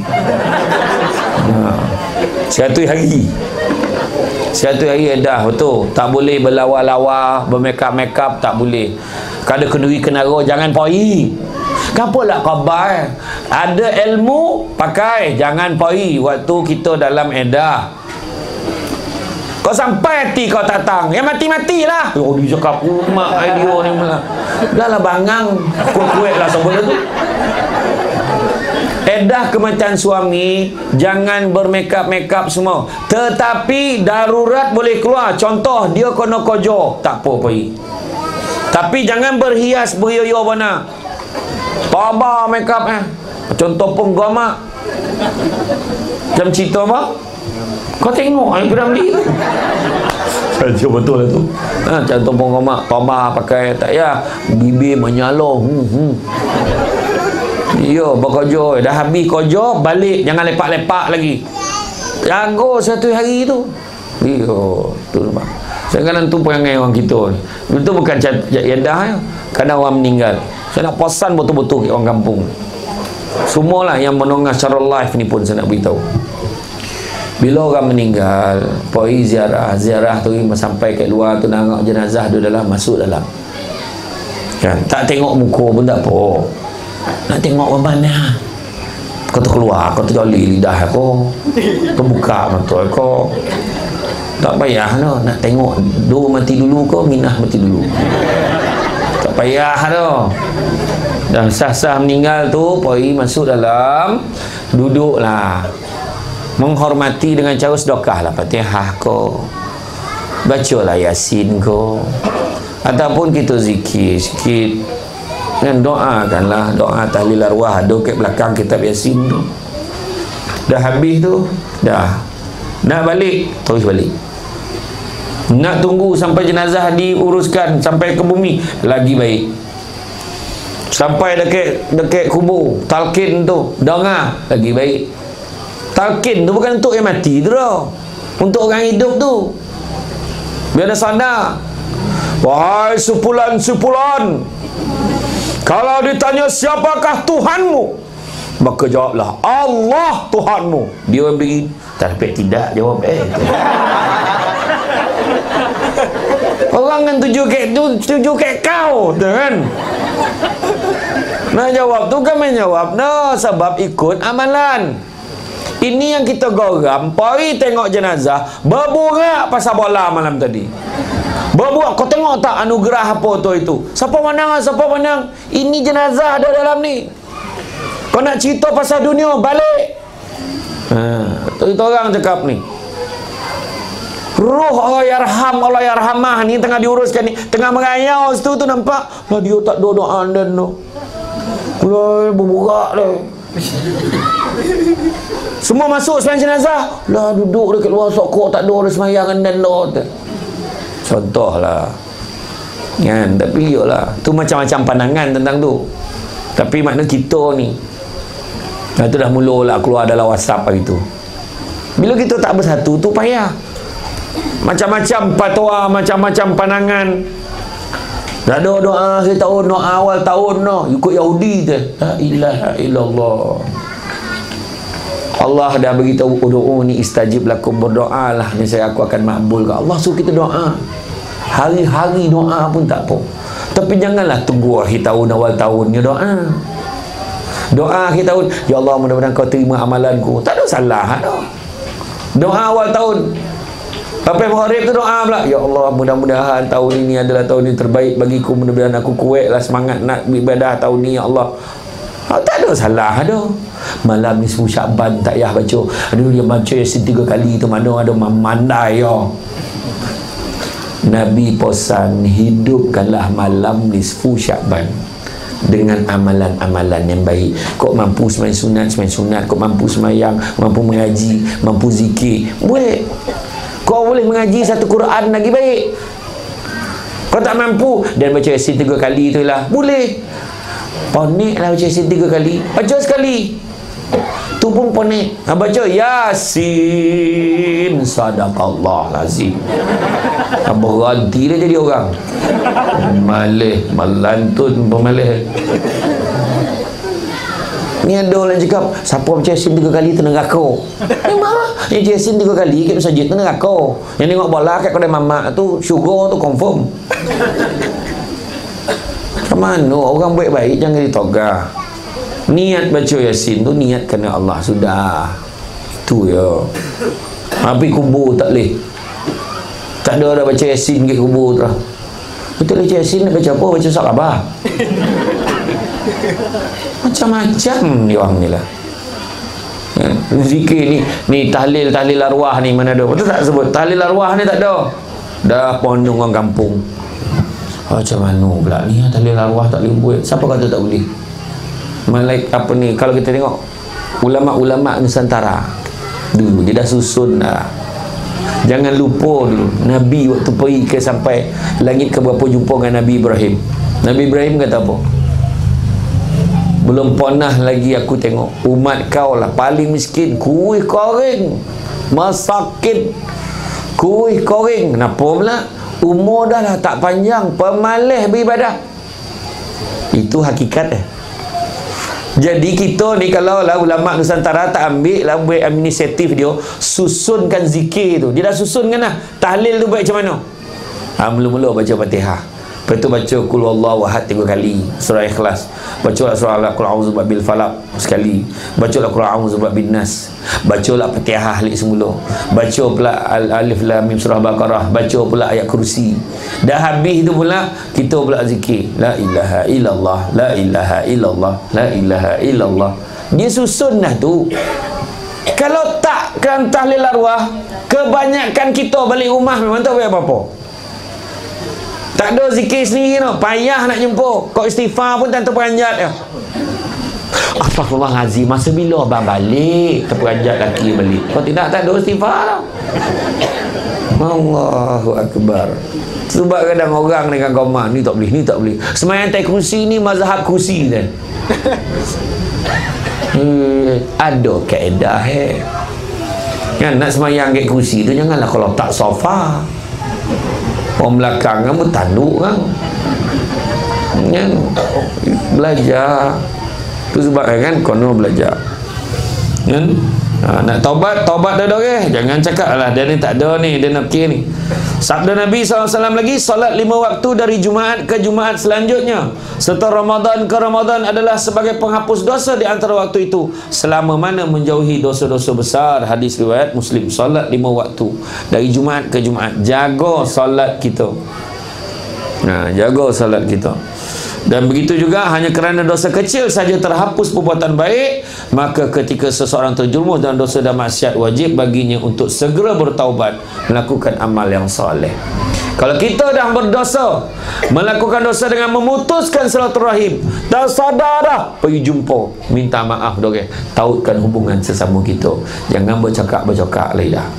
100 hari. 100 hari edah betul. Tak boleh berlawa-lawa, bermakeup-makeup tak boleh. Kalau kenduri kenara jangan pergi. Kenapa lah khabar? Ada ilmu pakai, jangan pergi waktu kita dalam edah. Kau sampai hati kau datang, yang mati-matilah. Oh dia cakap mak idea ni pula. Dah lah bangang kuat-kuat lah sebelum tu. Edah kematian suami jangan bermakeup-makeup semua. Tetapi darurat boleh keluar. Contoh dia kena kojo, tak apa pergi. Tapi jangan berhias berioyo mana. Tabah makeup Contoh pun gua mak. Macam cerita apa? Kau tengok yang pernah beli tu. Saja betul lah tu. Contoh pun gua mak. Tabah pakai tak ya. Bibir menyala. Ya, berkojo. Dah habis kojo, balik. Jangan lepak-lepak lagi. Jago 1 hari tu. Ya, tu bang. Sekarang tu perangai orang kita ni. Itu bukan yadah. Kadang orang meninggal. Saya nak pesan betul-betul orang kampung. Semualah yang menongah secara live ni pun saya nak beritahu. Bila orang meninggal, pergi ziarah tu sampai kat luar tu nangak jenazah tu dalam, masuk dalam. Kan? Tak tengok muka pun tak apa. Nak tengok mana? Kau terkeluar, kau terjoli lidah kau. Terbuka mata kau. Tak payah lah nak tengok dua mati dulu kau, minah mati dulu. Tak payah dah. Dah sah-sah meninggal tu, pergi masuk dalam, duduklah. Menghormati dengan cara sedekah lah, Fatihah kau. Bacalah Yasin kau. Ataupun kita zikir sikit. Dan doakanlah, doa tahlil arwah ada kat belakang kitab Yasin tu. Dah habis tu, dah. Nak balik, terus balik. Nak tunggu sampai jenazah diuruskan sampai ke bumi, lagi baik. Sampai dekat kubur, talqin tu, dengar, lagi baik. Talqin tu bukan untuk yang mati tu dah. Untuk orang hidup tu. Biar dia sadar. Wahai sepulan-sepulan, kalau ditanya siapakah Tuhanmu, maka jawablah Allah Tuhanmu. Dia orang begini, tapi tidak jawab Orang kan tuju kat kau tu kan. Nak jawab tu kan main jawab. No, sebab ikut amalan. Ini yang kita geram. Pari tengok jenazah, berburak pasal bola malam tadi. Berburak, kau tengok tak anugerah apa tu itu? Siapa menang, siapa menang? Ini jenazah ada dalam ni. Kau nak cerita pasal dunia, balik. Itu orang cakap ni. Ruh Allah yarham, Allah yarhamah ni tengah diuruskan ni, tengah merayau situ tu, nampak lah dia tak doa dan tu. Lah berburak dah. Semua masuk sembahyang jenazah, lah duduk dekat luar sokok, tak ada orang sembahyang dan lot. Contohlah. Kan, tapi iyalah, tu macam-macam pandangan tentang tu. Tapi makna kita ni, tu dah mulalah keluar dalam WhatsApp hari tu. Bila kita tak bersatu tu payah. Macam-macam fatwa, macam-macam pandangan. Dah ada doa akhir tahun, doa awal tahun no, ikut Yahudi tu. La ilaha illallah. Allah dah beritahu ud'uni istajib lakum, berdoalah niscaya aku akan makbul. Allah suruh kita doa. Hari-hari doa pun tak apa. Tapi janganlah tunggu akhir tahun, awal tahunnya doa. Doa akhir tahun, ya Allah mudah-mudahan kau terima amalanku. Tak ada salah dah. Doa awal tahun, sampai maghrib tu doa pula, ya Allah mudah-mudahan tahun ini adalah tahun yang terbaik bagiku, mudah-mudahan aku kuatlah semangat nak beribadah tahun ni ya Allah. Tak ada salah dah. Malam ni nisfu Syaban tak payah baca. Aduh, dia baca Yasin 3 kali tu mana ada mandai ya. Nabi pesan, hidupkanlah malam nisfu Syaban dengan amalan-amalan yang baik. Kau mampu sembahyang sunat, kau mampu sembahyang, mampu mengaji, mampu zikir, boleh. Kau boleh mengaji satu Quran lagi baik. Kau tak mampu dan baca Yasin 3 kali tu lah, boleh. Ponik lah baca Yasin 3 kali, baca sekali tu pun ponik. Baca Yasin, sadaqallah lazim. Berhenti dia jadi orang malih, melantun pemalih. Ni ada orang cakap, siapa baca Yasin 3 kali tu neraka. Memang yang baca Yasin 3 kali kat masjid tu neraka. Yang tengok bola kat kedai mamak tu syurga tu confirm. Mana orang baik-baik jangan ditogah. Niat baca Yasin tu niat kerana Allah, sudah. Itu ya. Habis kubur tak boleh. Tak ada dah baca Yasin ke kubur tu. Betul baca Yasin nak baca apa? Baca surat khabar. Macam-macam ni orang ni lah. Zikir ni tahlil arwah ni mana ada. Betul tak sebut? Tahlil arwah ni tak ada. Dah pondong orang kampung. Macam mana pula ni tahlil arwah tak boleh buat? Siapa kata tak boleh? Apa ni, kalau kita tengok ulama-ulama Nusantara dulu dia dah susun dah. Jangan lupa dulu Nabi waktu pergi ke sampai langit ke berapa jumpa dengan Nabi Ibrahim. Nabi Ibrahim kata apa? Belum pernah lagi aku tengok umat kau lah paling miskin, kuih koring, masakin, kuih koring. Kenapa pula? Umur dah lah tak panjang, pemalih beribadah. Itu hakikat Jadi kita ni kalau lah ulama Nusantara tak ambil lah, buat inisiatif dia susunkan zikir tu. Dia dah susunkan lah. Tahlil tu baik macam mana? Mula-mula baca Fatihah. Lepas tu baca Qul Huwallahu Ahad 3 kali, surah Ikhlas. Bacalah surah Qul A'udzu Birabbil Falaq sekali. Bacalah Qul A'udzu Birabbin Nas. Bacalah Fatihah alik semula. Baca pula Alif Lam Mim surah Baqarah. Baca pula ayat kursi. Dah habis tu pula kita pula zikir la ilaha illallah, la ilaha illallah, la ilaha illallah. Dia susun dah tu. Kalau tak kan tahlil arwah, kebanyakan kita balik rumah memang tak boleh apa-apa. Tak ada zikir sendiri no. Payah nak jumpa. Kau istighfar pun tak terperanjat ya. Astaghfirullahalazim, masa bila abang balik terperanjat laki balik. Kalau tidak tak ada istighfar tau. Allahu Akbar. Sebab kadang orang dengan koma ni tak boleh, ni tak boleh. Sembahyang atas kursi ni mazhab kursi kan. Ada kaedah kan nak sembahyang kat kursi tu janganlah kalau tak sofa. Orang belakang kan bertanduk kan. Belajar. Itu sebab kan kono belajar. Kan? Nak taubat dah jangan cakap lah dia ni tak ada ni, dia nak fikir ni. Sabda Nabi SAW lagi, solat 5 waktu dari Jumaat ke Jumaat selanjutnya serta Ramadan ke Ramadan adalah sebagai penghapus dosa di antara waktu itu selama mana menjauhi dosa-dosa besar. Hadis riwayat Muslim. Solat 5 waktu dari Jumaat ke Jumaat. Jaga solat kita. Jaga solat kita. Dan begitu juga hanya kerana dosa kecil saja terhapus perbuatan baik, maka ketika seseorang terjerumus dalam dosa dan maksiat, wajib baginya untuk segera bertaubat, melakukan amal yang soleh. Kalau kita dah berdosa, melakukan dosa dengan memutuskan silaturahim, dah sadar dah, pergi jumpa, minta maaf dah, tautkan hubungan sesama kita. Jangan bercakap lagi dah.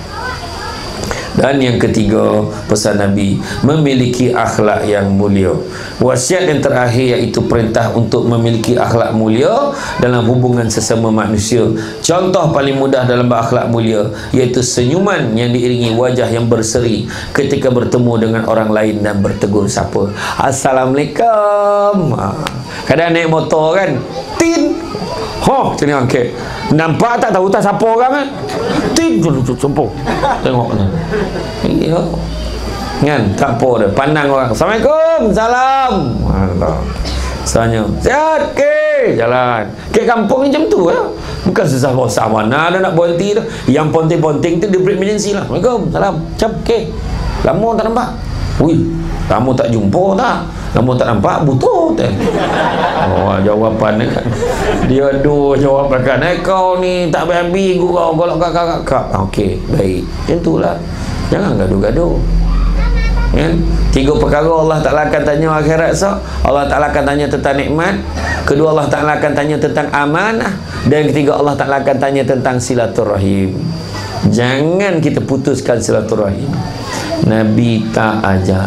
Dan yang ketiga, pesan Nabi, memiliki akhlak yang mulia. Wasiat yang terakhir iaitu perintah untuk memiliki akhlak mulia dalam hubungan sesama manusia. Contoh paling mudah dalam berakhlak mulia iaitu senyuman yang diiringi wajah yang berseri ketika bertemu dengan orang lain dan bertegur sapa. Assalamualaikum. Kadang naik motor kan, tin, macam ni angkat, nampak tak, tahu tak siapa orang kan, tin, sempur, tengok ni, ya kan, tak apa dah, pandang orang, Assalamualaikum, salam, Allah, senyum, sihat ke, jalan, ke kampung macam tu ya, bukan susah-susah mana ada nak berhenti tu, yang ponting-ponting tu dia break emergency lah, Assalamualaikum, salam, cap ke, lama tak nampak, lama tak jumpa tak, lama tak nampak, butuh tak. Jawapan ni kan, dia jawapan kan, kau ni tak habis-habis kau golok kakak. Okey, baik, macam itulah, jangan gaduh-gaduh kan. 3 perkara Allah Ta'ala akan tanya akhirat. Allah Ta'ala akan tanya tentang nikmat, kedua Allah Ta'ala akan tanya tentang amanah, dan ketiga Allah Ta'ala akan tanya tentang silaturahim. Jangan kita putuskan silaturahim. Nabi tak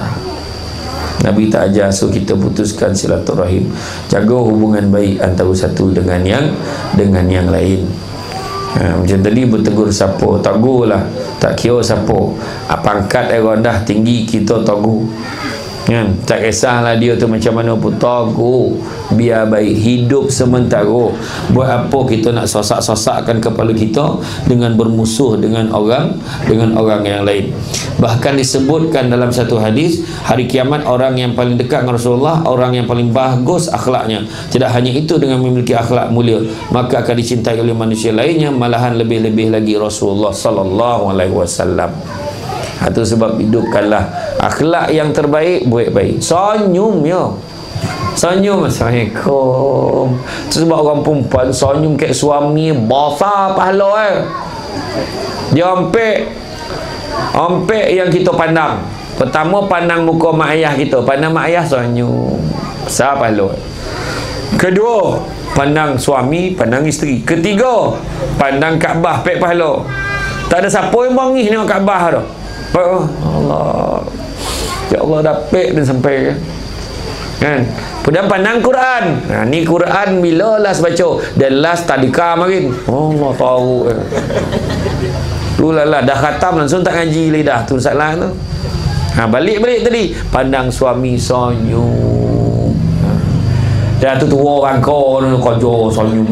ajar so kita putuskan silaturahim. Jaga hubungan baik antara satu dengan yang lain. Macam tadi bertegur siapa, tegur lah, tak kira siapa, pangkat dia rendah tinggi, kita tegur kan? Tak kisahlah dia tu macam mana pun, tegur, biar baik. Hidup sementara, buat apa kita nak sosak-sosakkan kepala kita dengan bermusuh dengan orang yang lain. Bahkan disebutkan dalam satu hadis, hari kiamat orang yang paling dekat dengan Rasulullah, orang yang paling bagus akhlaknya. Tidak hanya itu, dengan memiliki akhlak mulia, maka akan dicintai oleh manusia lainnya, malahan lebih-lebih lagi Rasulullah sallallahu alaihi wasallam. Itu sebab hidupkanlah akhlak yang terbaik, baik-baik. Senyum ya. Senyum, Assalamualaikum. Itu sebab orang perempuan senyum kat suami basah pahala Dia ompek yang kita pandang. Pertama pandang muka mak ayah kita, pandang mak ayah senyum, besar pahala. Kedua, pandang suami, pandang isteri. Ketiga, pandang Kaabah, pek pahala. Tak ada siapa yang bangih tengok Kaabah tu. Allah, ya Allah, dapat dan sampai kan. Kemudian pandang Quran. Ni Quran bila last baca, dan last tadika makin Allah tahu lu lah dah khatam langsung tak ngaji lidah tu salah tu. Balik tadi pandang suami senyum. Dah tu tua orang kau kerja senyum.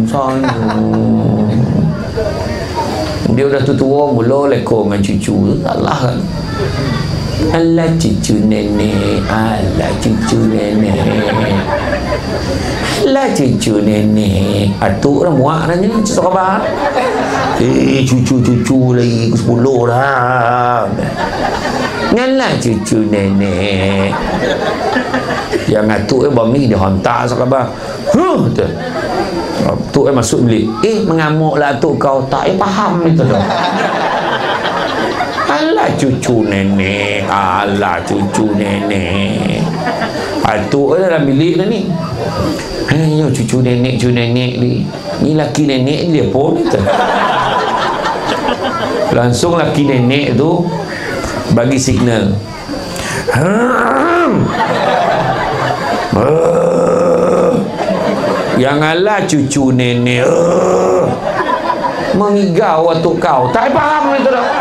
Dia dah tua mula lekor dengan cucu, salah kan. Alah cucu nenek, alah cucu nenek, alah cucu nenek. Atuk dah muak nanya cucu khabar. Cucu lagi 10 dah. Ngalah cucu nenek. Yang atuk bangi dia hantar khabar. Atuk masuk bilik. Mengamuklah atuk kau. Tak faham itu dah. Alah cucu nenek, alah cucu nenek. Atuk dalam bilik dah ni. Yo cucu nenek ni. Ni laki nenek dia pun gitu. Langsung laki nenek tu bagi signal. Yang alah cucu nenek mengigau atuk kau. Tak faham itu dah.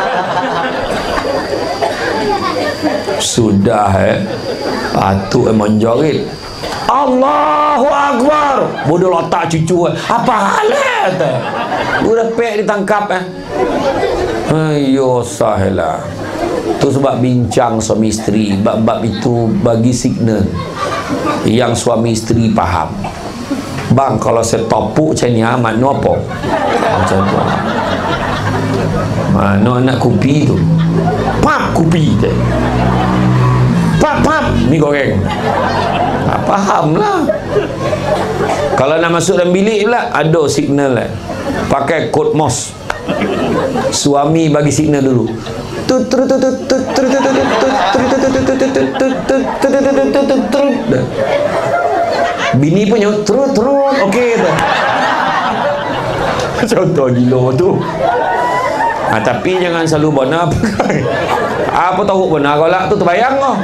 Sudah atuk menjerit. Allahu Akbar. Bodoh letak cucu. Apa halat? Udah pek ditangkap Ayo sahalah. Tu sebab bincang suami isteri, bab-bab itu bagi signal yang suami isteri faham. Bang, kalau saya topuk macam ni, mana apa? Macam tu. Mana anak kopi tu? Pap kopi tu. Pap mi goreng. Faham lah. Kalau nak masuk dalam bilik pula, ada signal lah. Pakai kod MOS. Suami bagi signal dulu. Bini punya terus okey dah. Contoh gila tu. Tapi jangan selalu benar pakai. Apa tahu benar kalau tu terbayang kau.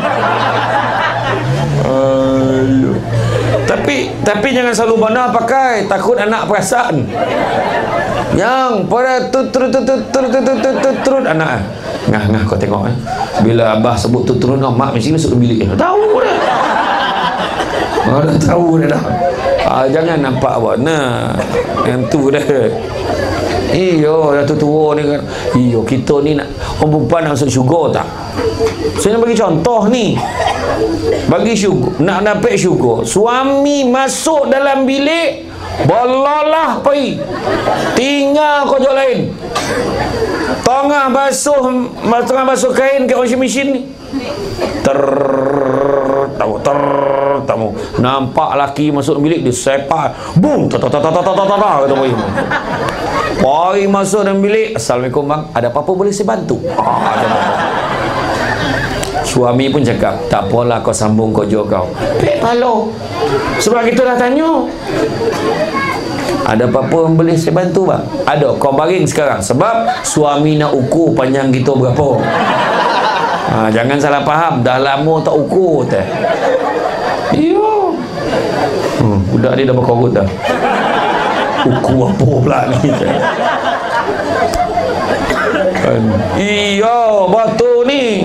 Tapi jangan selalu benar pakai, takut anak perasan. Yang pada turut anak ngah kau tengok bila abah sebut turun mak mesti masuk bilik tahu dah. Dah tahu dah. Jangan nampak warna yang tu dah. Iyo dah tua ni kan. Iyo kita ni nak orang perempuan nak masuk syurga tak? Saya nak bagi contoh ni. Bagi syurga, nak dapat syurga, suami masuk dalam bilik bolalah pergi. Tinggal kojok lain. Tengah basuh kain kat washing machine ni. Tamu. Nampak laki masuk bilik dia sepak. Boom. Kata boy. Pagi masuk dalam bilik. Assalamualaikum bang. Ada apa-apa boleh saya bantu? Suami pun cakap, tak apalah kau sambung kerja kau. Palo. Sebab kita dah tanya. Ada apa-apa yang boleh saya bantu bang? Ada, kau baring sekarang. Sebab suami nak ukur panjang kita berapa. Jangan salah faham. Dah lama tak ukur teh. Iyo. Budak ni dah berkorut dah. Ukur apa pula ni teh. Iyo, batu ni.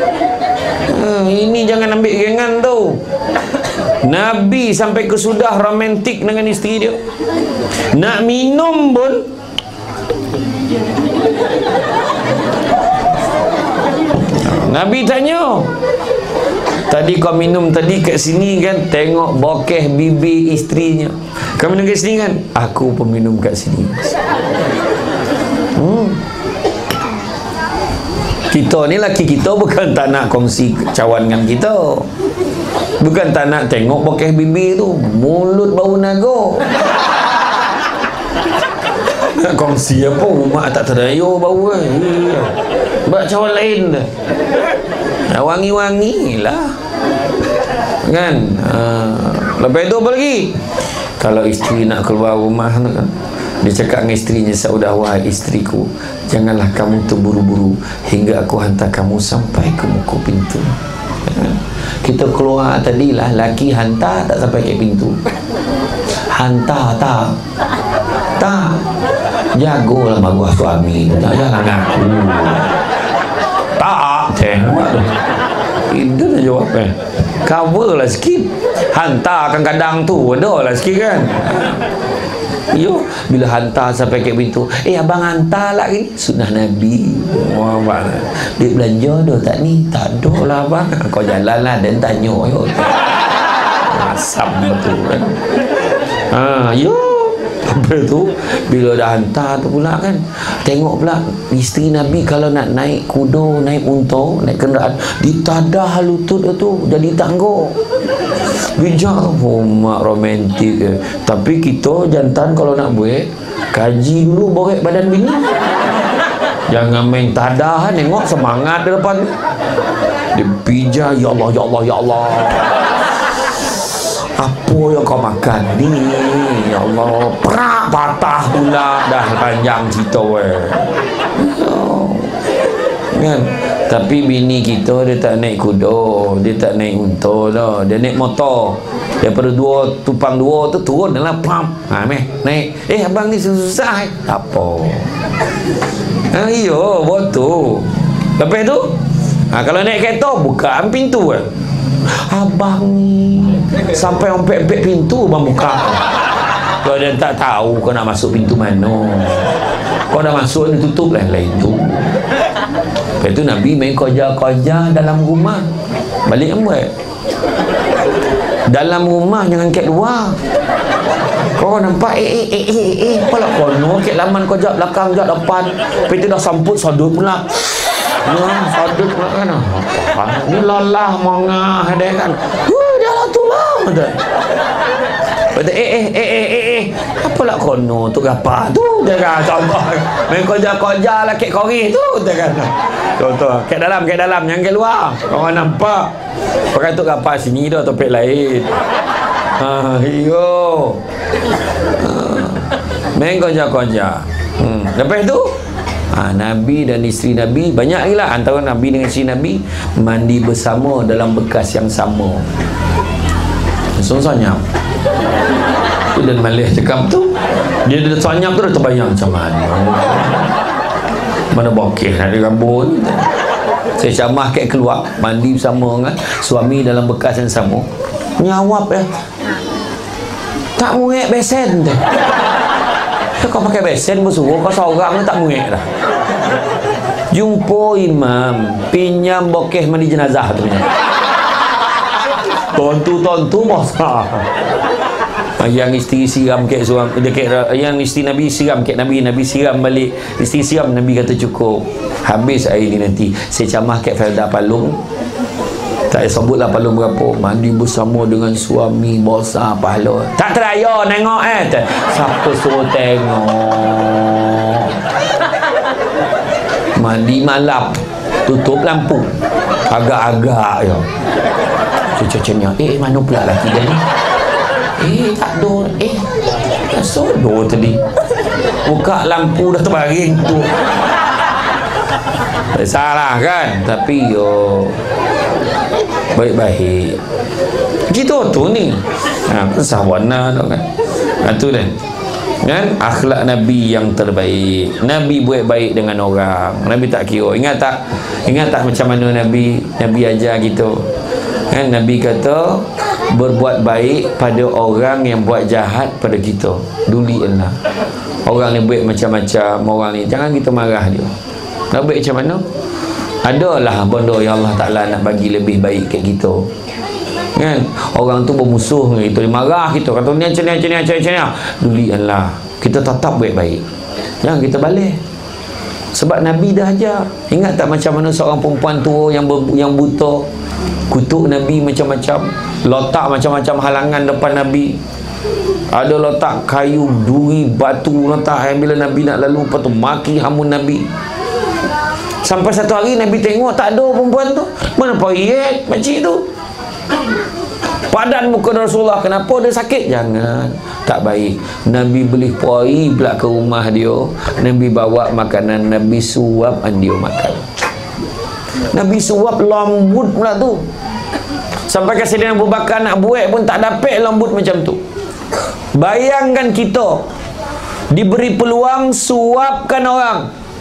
Ini jangan ambil gengan tu. Nabi sampai kesudah romantik dengan isteri dia. Nak minum pun Nabi tanya, tadi kau minum tadi kat sini kan, tengok bokeh bibir isterinya. Kau minum kat sini kan? Aku pun minum kat sini. Kita ni laki kita bukan tak nak kongsi cawan dengan kita. Bukan tak nak tengok bokeh bibir tu. Mulut bau naga. Nak kongsi apa? Mak tak terdayu bau kan. Buat cawan lain dah. Wangi-wangi lah. Kan? Lepas itu apa lagi? Kalau isteri nak keluar rumah tu kan, dia cakap dengan isterinya, "Saudah, wahai isteriku, janganlah kamu terburu-buru hingga aku hantar kamu sampai ke muka pintu." Kita keluar tadilah, laki hantar tak sampai ke pintu. Hantar tak? Tak. Jagolah maruah suami. Tak jangan ngaku. Tak. Tengok tu. Itu dah jawab cover lah sikit. Hantar kadang-kadang tu ada lah sikit kan. Yo, bila hantar sampai ke pintu, abang hantar lah ni. Sunnah Nabi. Wah, abang. Duit belanja dah tak ni? Tak ada lah abang. Kau jalan lah dan tanya. Yo. Asam betul kan. Yo. Lepas tu, bila dah hantar tu pula kan, tengok pula isteri Nabi kalau nak naik kuda, naik unta, naik kenderaan, ditadah lutut tu jadi tangga. Bijak. Mak romantik. Tapi kita jantan kalau nak buat, kaji dulu borek badan bini. Jangan main tadah, tengok semangat di depan. Dia pijak, ya Allah, ya Allah, ya Allah. Apa yang kau makan ni? Ya Allah, perak patah pula. Dah panjang cerita kan. Tapi bini kita dia tak naik kuda, dia tak naik unta dah, dia naik motor. Daripada tupang dua tu turun dalam pam. Naik. Abang ni susah. Apa? Iyo, betul. Lepas tu, kalau naik kereta buka pintu Abang ni sampai ompek-ompek pintu bang buka. Kau dah tak tahu kau nak masuk pintu mana. Kau dah masuk ni tutup lain-lain tu. Lepas tu Nabi main koja-koja dalam rumah. Balik embuat. Dalam rumah jangan kat luar. Kau nampak apalah kono kat laman kau jap belakang jap depan. Lepas tu dah samput sodut pula. Sodut pula kan. Ni lalah mangah ada kan. Dah lah tu lah. Betul. Apalah kono tu apa tu dia kan contoh. Main koja-koja lah kek kori tu dia kan. Contoh kek dalam jangan ke luar. Kau nampak. Pakai tu apa sini dah topik lain. Iyo. Main koja-koja. Lepas tu Nabi dan isteri Nabi banyak lagi lah antara Nabi dengan isteri Nabi mandi bersama dalam bekas yang sama. Senyap tu dan Malih cakap tu dia senyap tu dah terbayang macam mana bokeh nak digabung. Saya camah kat keluar mandi bersama dengan suami dalam bekas yang sama. Nyawap tak muek besen tu. Kau pakai besen bersuruh kau seorang tak muek dah. Jumpa imam pinjam bokeh mandi jenazah tu punya. Tontu masa. Yang isteri siram kek suami yang isteri Nabi siram kek Nabi siram balik isteri siram Nabi kata cukup habis air ni nanti saya camah kek Felda Palung tak sebutlah Palung berapa mandi bersama dengan suami bosa pahala tak teraya nengok siapa suruh tengok mandi malam tutup lampu agak-agak ya cucu-cucunya mana pula laki dia ni tak ada tak sodo tadi buka lampu dah terbaring tu tak salah kan tapi baik-baik gitu tu ni kesah warna tu kan tu kan akhlak Nabi yang terbaik. Nabi buat baik dengan orang. Nabi tak kira. Ingat tak macam mana Nabi ajar gitu kan. Nabi kata berbuat baik pada orang yang buat jahat pada kita. Dulilah. Orang ni buat macam-macam, orang ni jangan kita marah dia. Nak buat macam mana? Adalah benda yang Allah Ta'ala nak bagi lebih baik kat kita. Kan? Orang tu bermusuh dengan kita, dia marah kita, kata ni macam ni. Dulilah. Kita tetap buat baik. Jangan kita balik. Sebab Nabi dah ajar. Ingat tak macam mana seorang perempuan tua yang buta kutuk Nabi macam-macam, letak macam-macam halangan depan Nabi. Ada letak kayu, duri, batu letak bila Nabi nak lalu, lepas tu maki hamun Nabi. Sampai satu hari Nabi tengok tak ada perempuan tu. Mana poyek makcik tu? Padan muka Rasulullah. Kenapa dia sakit? Jangan, tak baik. Nabi beli poi pula ke rumah dia. Nabi bawa makanan, Nabi suap dia makan. Nabi suap lembut pula tu. Sampai ke Sayyidina Abu Bakar nak buat pun tak dapat lembut macam tu. Bayangkan kita diberi peluang suapkan orang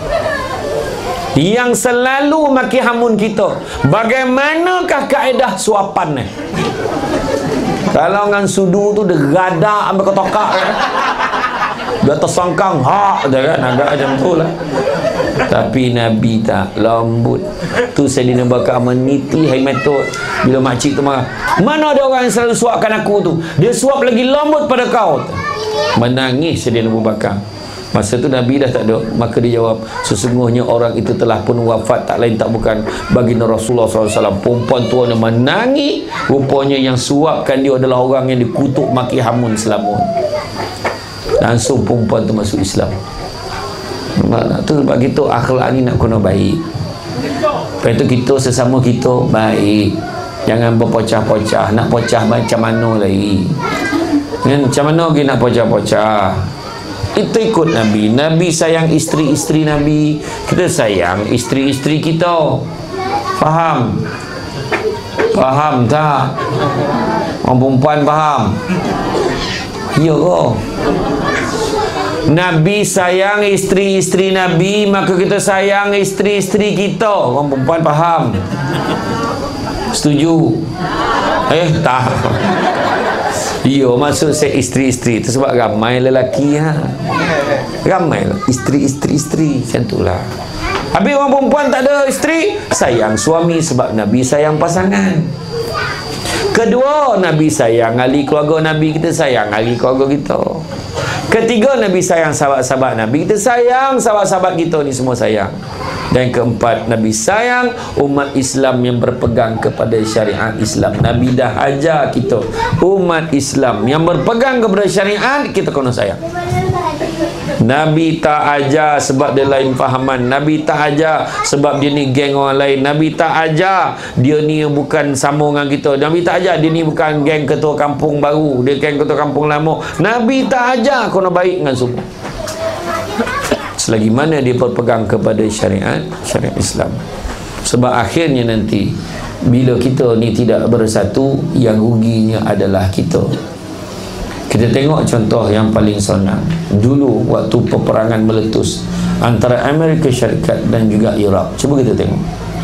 yang selalu maki hamun kita. Bagaimanakah kaedah suapan ni? Kalau orang sudu tu dia gadak sampai ketokak kan? Dia tersangkang dia kan agak macam tu lah. Tapi Nabi tak, lembut. Tu Sayyidina Abu Bakar meniti hai metod. Bila makcik tu marah, mana ada orang yang selalu suapkan aku tu, dia suap lagi lembut pada kau. Menangis Sayyidina Abu Bakar. Masa tu Nabi dah tak ada. Maka dia jawab, sesungguhnya orang itu telah pun wafat, tak lain tak bukan baginda Rasulullah SAW. Perempuan tua ni menangis. Rupanya yang suapkan dia adalah orang yang dikutuk maki hamun selama. Langsung perempuan tu masuk Islam. Tu sebab kita akhlak ni nak kena baik. Lepas tu kita sesama kita baik. Jangan berpocah-pocah. Nak pocah macam mana lagi? Macam mana lagi nak pocah-pocah? Itu ikut Nabi. Nabi sayang isteri-isteri Nabi, kita sayang isteri-isteri kita. Faham? Faham tak? Orang perempuan faham? Ya ke? Nabi sayang isteri-isteri Nabi, maka kita sayang isteri-isteri kita. Orang perempuan faham? Setuju? Tak. Maksud saya isteri-isteri tu sebab ramai lelaki ramai isteri macam tu lah. Habis orang perempuan tak ada isteri, sayang suami sebab Nabi sayang pasangan. Kedua, Nabi sayang ahli keluarga Nabi, kita sayang ahli keluarga kita. Ketiga, Nabi sayang sahabat-sahabat Nabi, kita sayang sahabat-sahabat kita ni semua sayang. Dan keempat, Nabi sayang umat Islam yang berpegang kepada syariat Islam. Nabi dah ajar kita, umat Islam yang berpegang kepada syariat, kita kena sayang. Nabi tak ajar sebab dia lain fahaman. Nabi tak ajar sebab dia ni geng orang lain. Nabi tak ajar dia ni bukan sama dengan kita. Nabi tak ajar dia ni bukan geng ketua kampung baru, dia geng ketua kampung lama. Nabi tak ajar kena baik dengan semua, selagi mana dia berpegang kepada syariat Islam. Sebab akhirnya nanti bila kita ni tidak bersatu, yang ruginya adalah kita. Kita tengok contoh yang paling sonang. Dulu waktu peperangan meletus antara Amerika Syarikat dan juga Iraq, cuba kita tengok.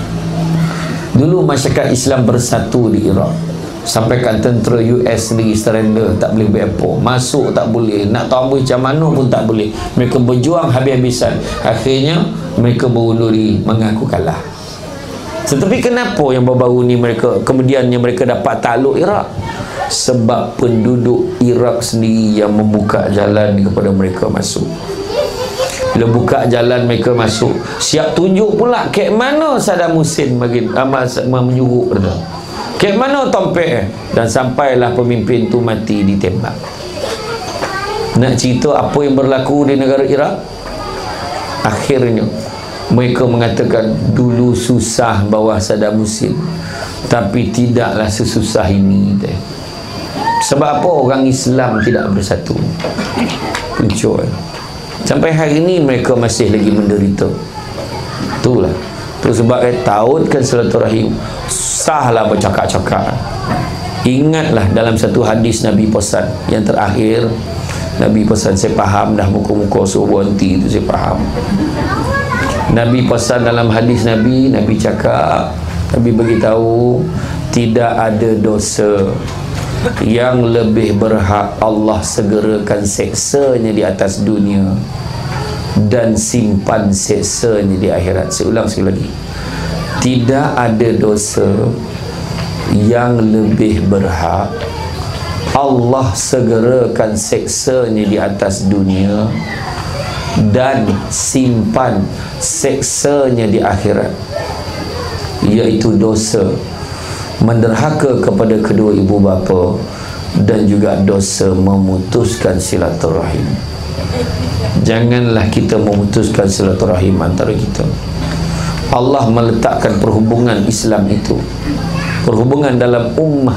Dulu masyarakat Islam bersatu di Iraq, sampaikan tentera US sendiri surrender, tak boleh berepo, masuk tak boleh, nak tahu macam mana pun tak boleh. Mereka berjuang habis-habisan, akhirnya mereka berundur diri, mengaku kalah. Tetapi kenapa yang baru-baru ni kemudiannya mereka dapat takluk Iraq? Sebab penduduk Iraq sendiri yang membuka jalan kepada mereka masuk. Bila buka jalan mereka masuk, siap tunjuk pula kek mana Saddam Hussein menyuruh mereka, kek mana tompek, dan sampailah pemimpin tu mati ditembak. Nak cerita apa yang berlaku di negara Iraq? Akhirnya mereka mengatakan, dulu susah bawah Saddam Hussein, tapi tidaklah sesusah ini. Sebab apa? Orang Islam tidak bersatu. Puncuk. Sampai hari ini mereka masih lagi menderita. Itulah. Itu sebab tautkan silaturahim, sahlah bercakap-cakap. Ingatlah dalam satu hadis Nabi pesan yang terakhir, Nabi pesan, saya faham dah muka-muka suruh berhenti itu, saya faham. Nabi pesan dalam hadis Nabi cakap, Nabi beritahu, tidak ada dosa yang lebih berhak Allah segerakan seksanya di atas dunia dan simpan seksanya di akhirat. Saya ulang sekali lagi, tidak ada dosa yang lebih berhak Allah segerakan seksanya di atas dunia dan simpan seksanya di akhirat, iaitu dosa menderhaka kepada kedua ibu bapa dan juga dosa memutuskan silaturahim. Janganlah kita memutuskan silaturahim antara kita. Allah meletakkan perhubungan Islam itu, perhubungan dalam ummah,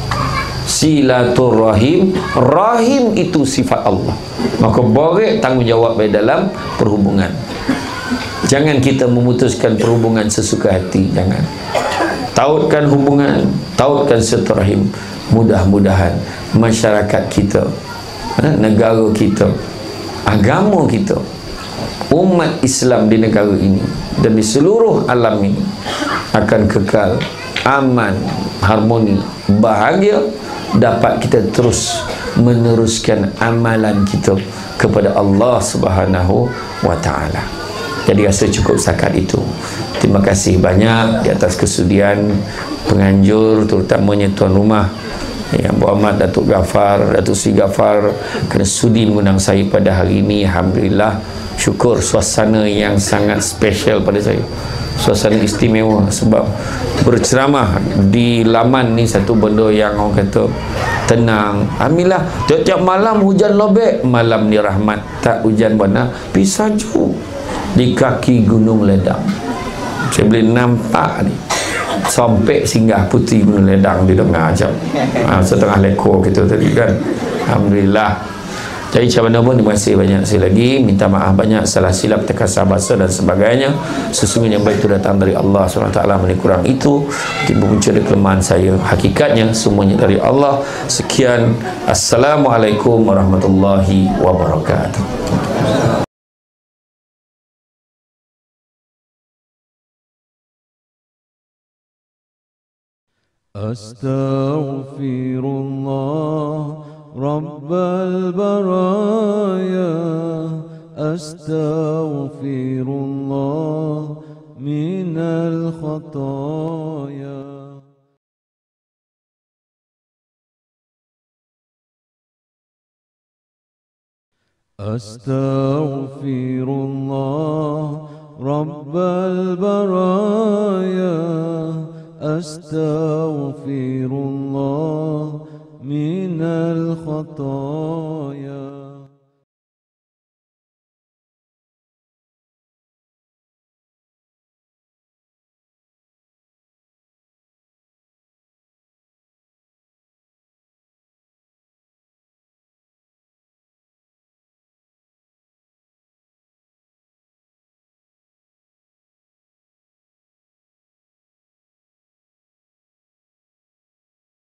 silaturahim, rahim itu sifat Allah, maka boleh tanggungjawab dalam perhubungan. Jangan kita memutuskan perhubungan sesuka hati, jangan. Tautkan hubungan, tautkan silaturahim. Mudah-mudahan masyarakat kita, negara kita, agama kita, umat Islam di negara ini dan di seluruh alam ini akan kekal aman, harmoni, bahagia, dapat kita terus meneruskan amalan kita kepada Allah Subhanahu wa Ta'ala. Jadi rasa cukup setakat itu. Terima kasih banyak di atas kesudian penganjur, terutamanya tuan rumah Yang Berhormat Datuk Ghaffar, Datuk Sri Ghaffar, kerana sudi mengundang saya pada hari ini. Alhamdulillah, syukur, suasana yang sangat special pada saya, suasana istimewa, sebab berceramah di laman ni satu benda yang orang kata tenang. Alhamdulillah, tiap-tiap malam hujan lobek, malam ni rahmat, tak hujan benar, pisaju di kaki Gunung Ledang. Saya boleh nampak ni sampai singgah putih Gunung Ledang di tengah jam setengah lekor kita tadi kan. Alhamdulillah. Jadi macam mana pun, terima kasih banyak sekali lagi, minta maaf banyak salah silap, terkasar bahasa dan sebagainya. Sesungguhnya baik itu datang dari Allah SWT, menurut kurang itu mungkin berpunca dari kelemahan saya. Hakikatnya semuanya dari Allah. Sekian, Assalamualaikum warahmatullahi wabarakatuh. أستغفر الله رب البرايا أستغفر الله من الخطايا أستغفر الله رب البرايا أستغفر الله من الخطايا